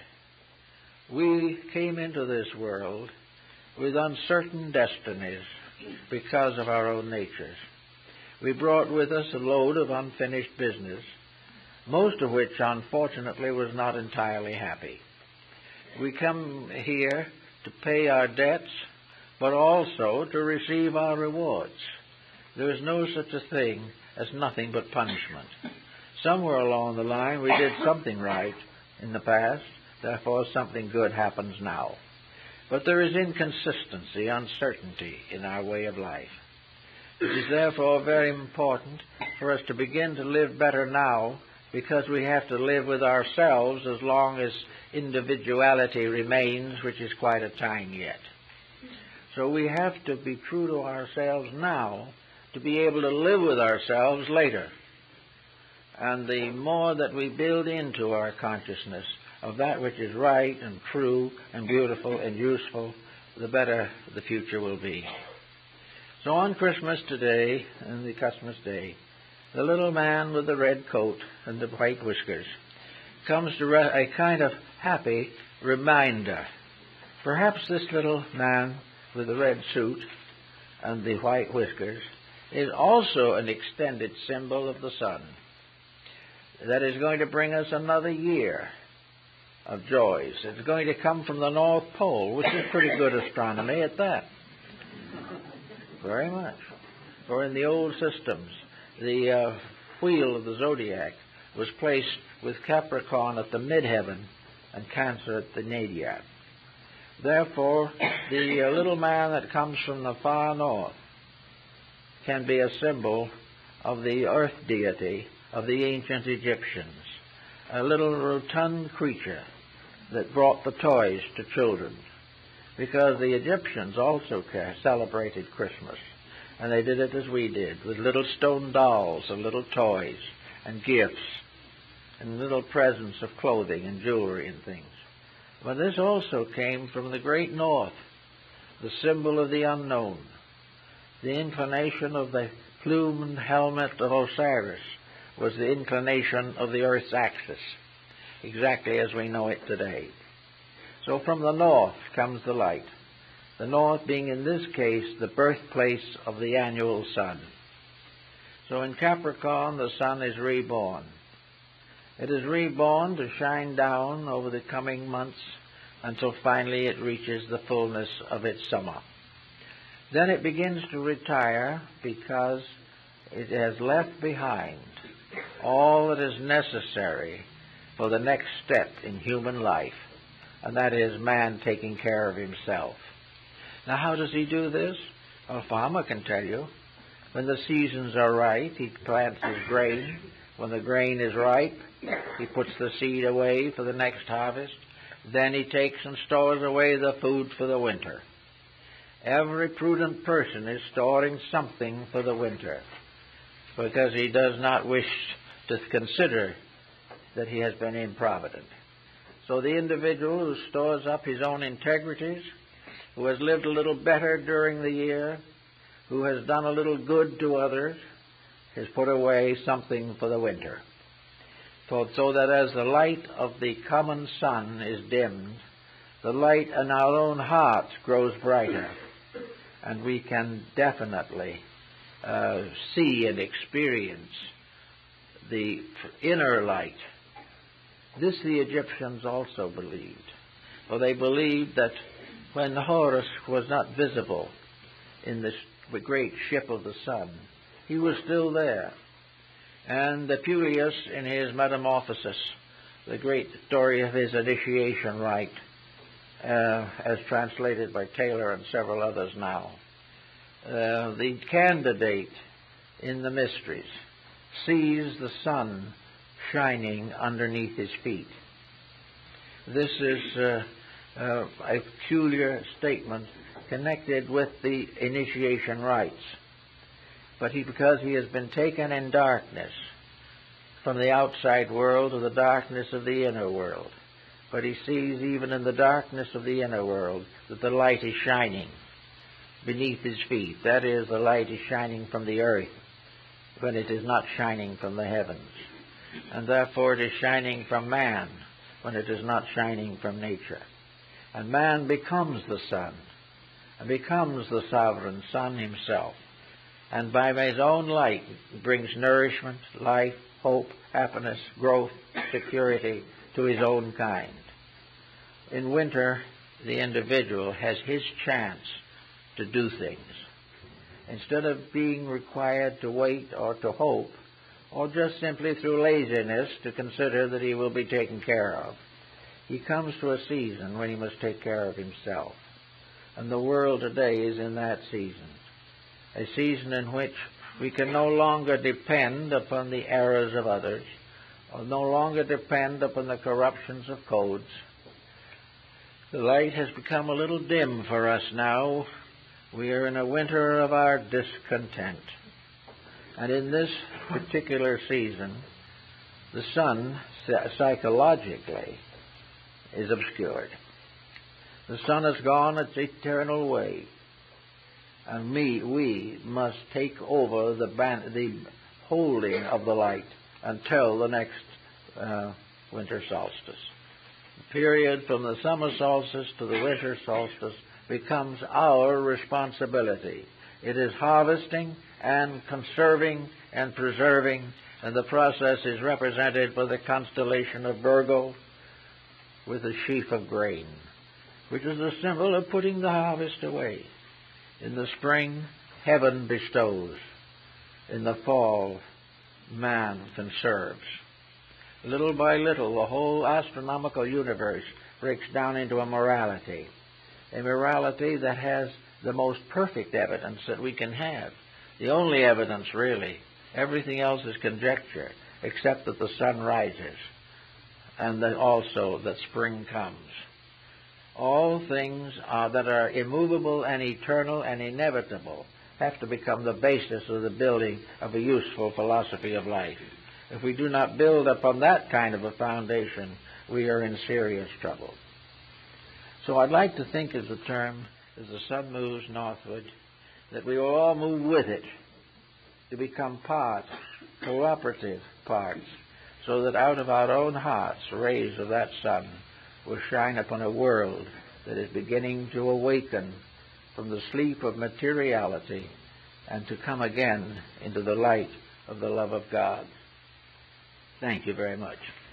We came into this world with uncertain destinies because of our own natures. We brought with us a load of unfinished business, most of which, unfortunately, was not entirely happy. We come here to pay our debts, but also to receive our rewards. There is no such a thing as nothing but punishment. Somewhere along the line we did something right in the past, therefore something good happens now. But there is inconsistency, uncertainty in our way of life. It is therefore very important for us to begin to live better now, because we have to live with ourselves as long as individuality remains, which is quite a time yet. So we have to be true to ourselves now to be able to live with ourselves later. And the more that we build into our consciousness of that which is right and true and beautiful and useful, the better the future will be. So on Christmas today, and the Christmas day, the little man with the red coat and the white whiskers comes to re- a kind of happy reminder. Perhaps this little man with the red suit and the white whiskers is also an extended symbol of the sun that is going to bring us another year of joys. It's going to come from the North Pole, which is pretty good astronomy at that. Very much. For in the old systems, the uh, wheel of the zodiac was placed with Capricorn at the midheaven and Cancer at the nadir. Therefore, the uh, little man that comes from the far north can be a symbol of the earth deity of the ancient Egyptians, a little rotund creature that brought the toys to children, because the Egyptians also celebrated Christmas, and they did it as we did, with little stone dolls and little toys and gifts and little presents of clothing and jewelry and things. But this also came from the great north, the symbol of the unknown. The inclination of the plumed helmet of Osiris was the inclination of the earth's axis, exactly as we know it today. So from the north comes the light, the north being in this case the birthplace of the annual sun. So in Capricorn the sun is reborn. It is reborn to shine down over the coming months until finally it reaches the fullness of its summer. Then it begins to retire because it has left behind all that is necessary for the next step in human life, and that is man taking care of himself. Now, how does he do this? Well, a farmer can tell you. When the seasons are right, he plants his grain. When the grain is ripe, he puts the seed away for the next harvest. Then he takes and stores away the food for the winter. Every prudent person is storing something for the winter, because he does not wish to consider that he has been improvident. So the individual who stores up his own integrities, who has lived a little better during the year, who has done a little good to others, has put away something for the winter. So, so that as the light of the common sun is dimmed, the light in our own hearts grows brighter, and we can definitely uh, see and experience the inner light. This the Egyptians also believed, for they believed that when Horus was not visible in this the great ship of the sun, he was still there. And Apuleius, in his Metamorphosis, the great story of his initiation rite, uh, as translated by Taylor and several others now. Uh, the candidate in the mysteries sees the sun shining underneath his feet. This is uh, uh, a peculiar statement connected with the initiation rites. But he, because he has been taken in darkness from the outside world to the darkness of the inner world, but he sees even in the darkness of the inner world that the light is shining beneath his feet. That is, the light is shining from the earth when it is not shining from the heavens. And therefore it is shining from man when it is not shining from nature. And man becomes the sun, and becomes the sovereign sun himself. And by his own light brings nourishment, life, hope, happiness, growth, security to his own kind. In winter, the individual has his chance to do things. Instead of being required to wait or to hope, or just simply through laziness to consider that he will be taken care of, he comes to a season when he must take care of himself. And the world today is in that season, a season in which we can no longer depend upon the errors of others, or no longer depend upon the corruptions of codes. The light has become a little dim for us now. We are in a winter of our discontent. And in this particular season, the sun, psychologically, is obscured. The sun has gone its eternal way. And me, we must take over the, ban- the holding of the light until the next uh, winter solstice. The period from the summer solstice to the winter solstice becomes our responsibility. It is harvesting and conserving and preserving, and the process is represented by the constellation of Virgo with a sheaf of grain, which is a symbol of putting the harvest away. In the spring, heaven bestows. In the fall, man conserves. Little by little, the whole astronomical universe breaks down into a morality, a morality that has the most perfect evidence that we can have. The only evidence, really. Everything else is conjecture, except that the sun rises, and that also that spring comes. All things are, that are immovable and eternal and inevitable have to become the basis of the building of a useful philosophy of life. If we do not build upon that kind of a foundation, we are in serious trouble. So I'd like to think as the term, as the sun moves northward, that we will all move with it to become part, cooperative parts, so that out of our own hearts, rays of that sun will shine upon a world that is beginning to awaken from the sleep of materiality and to come again into the light of the love of God. Thank you very much.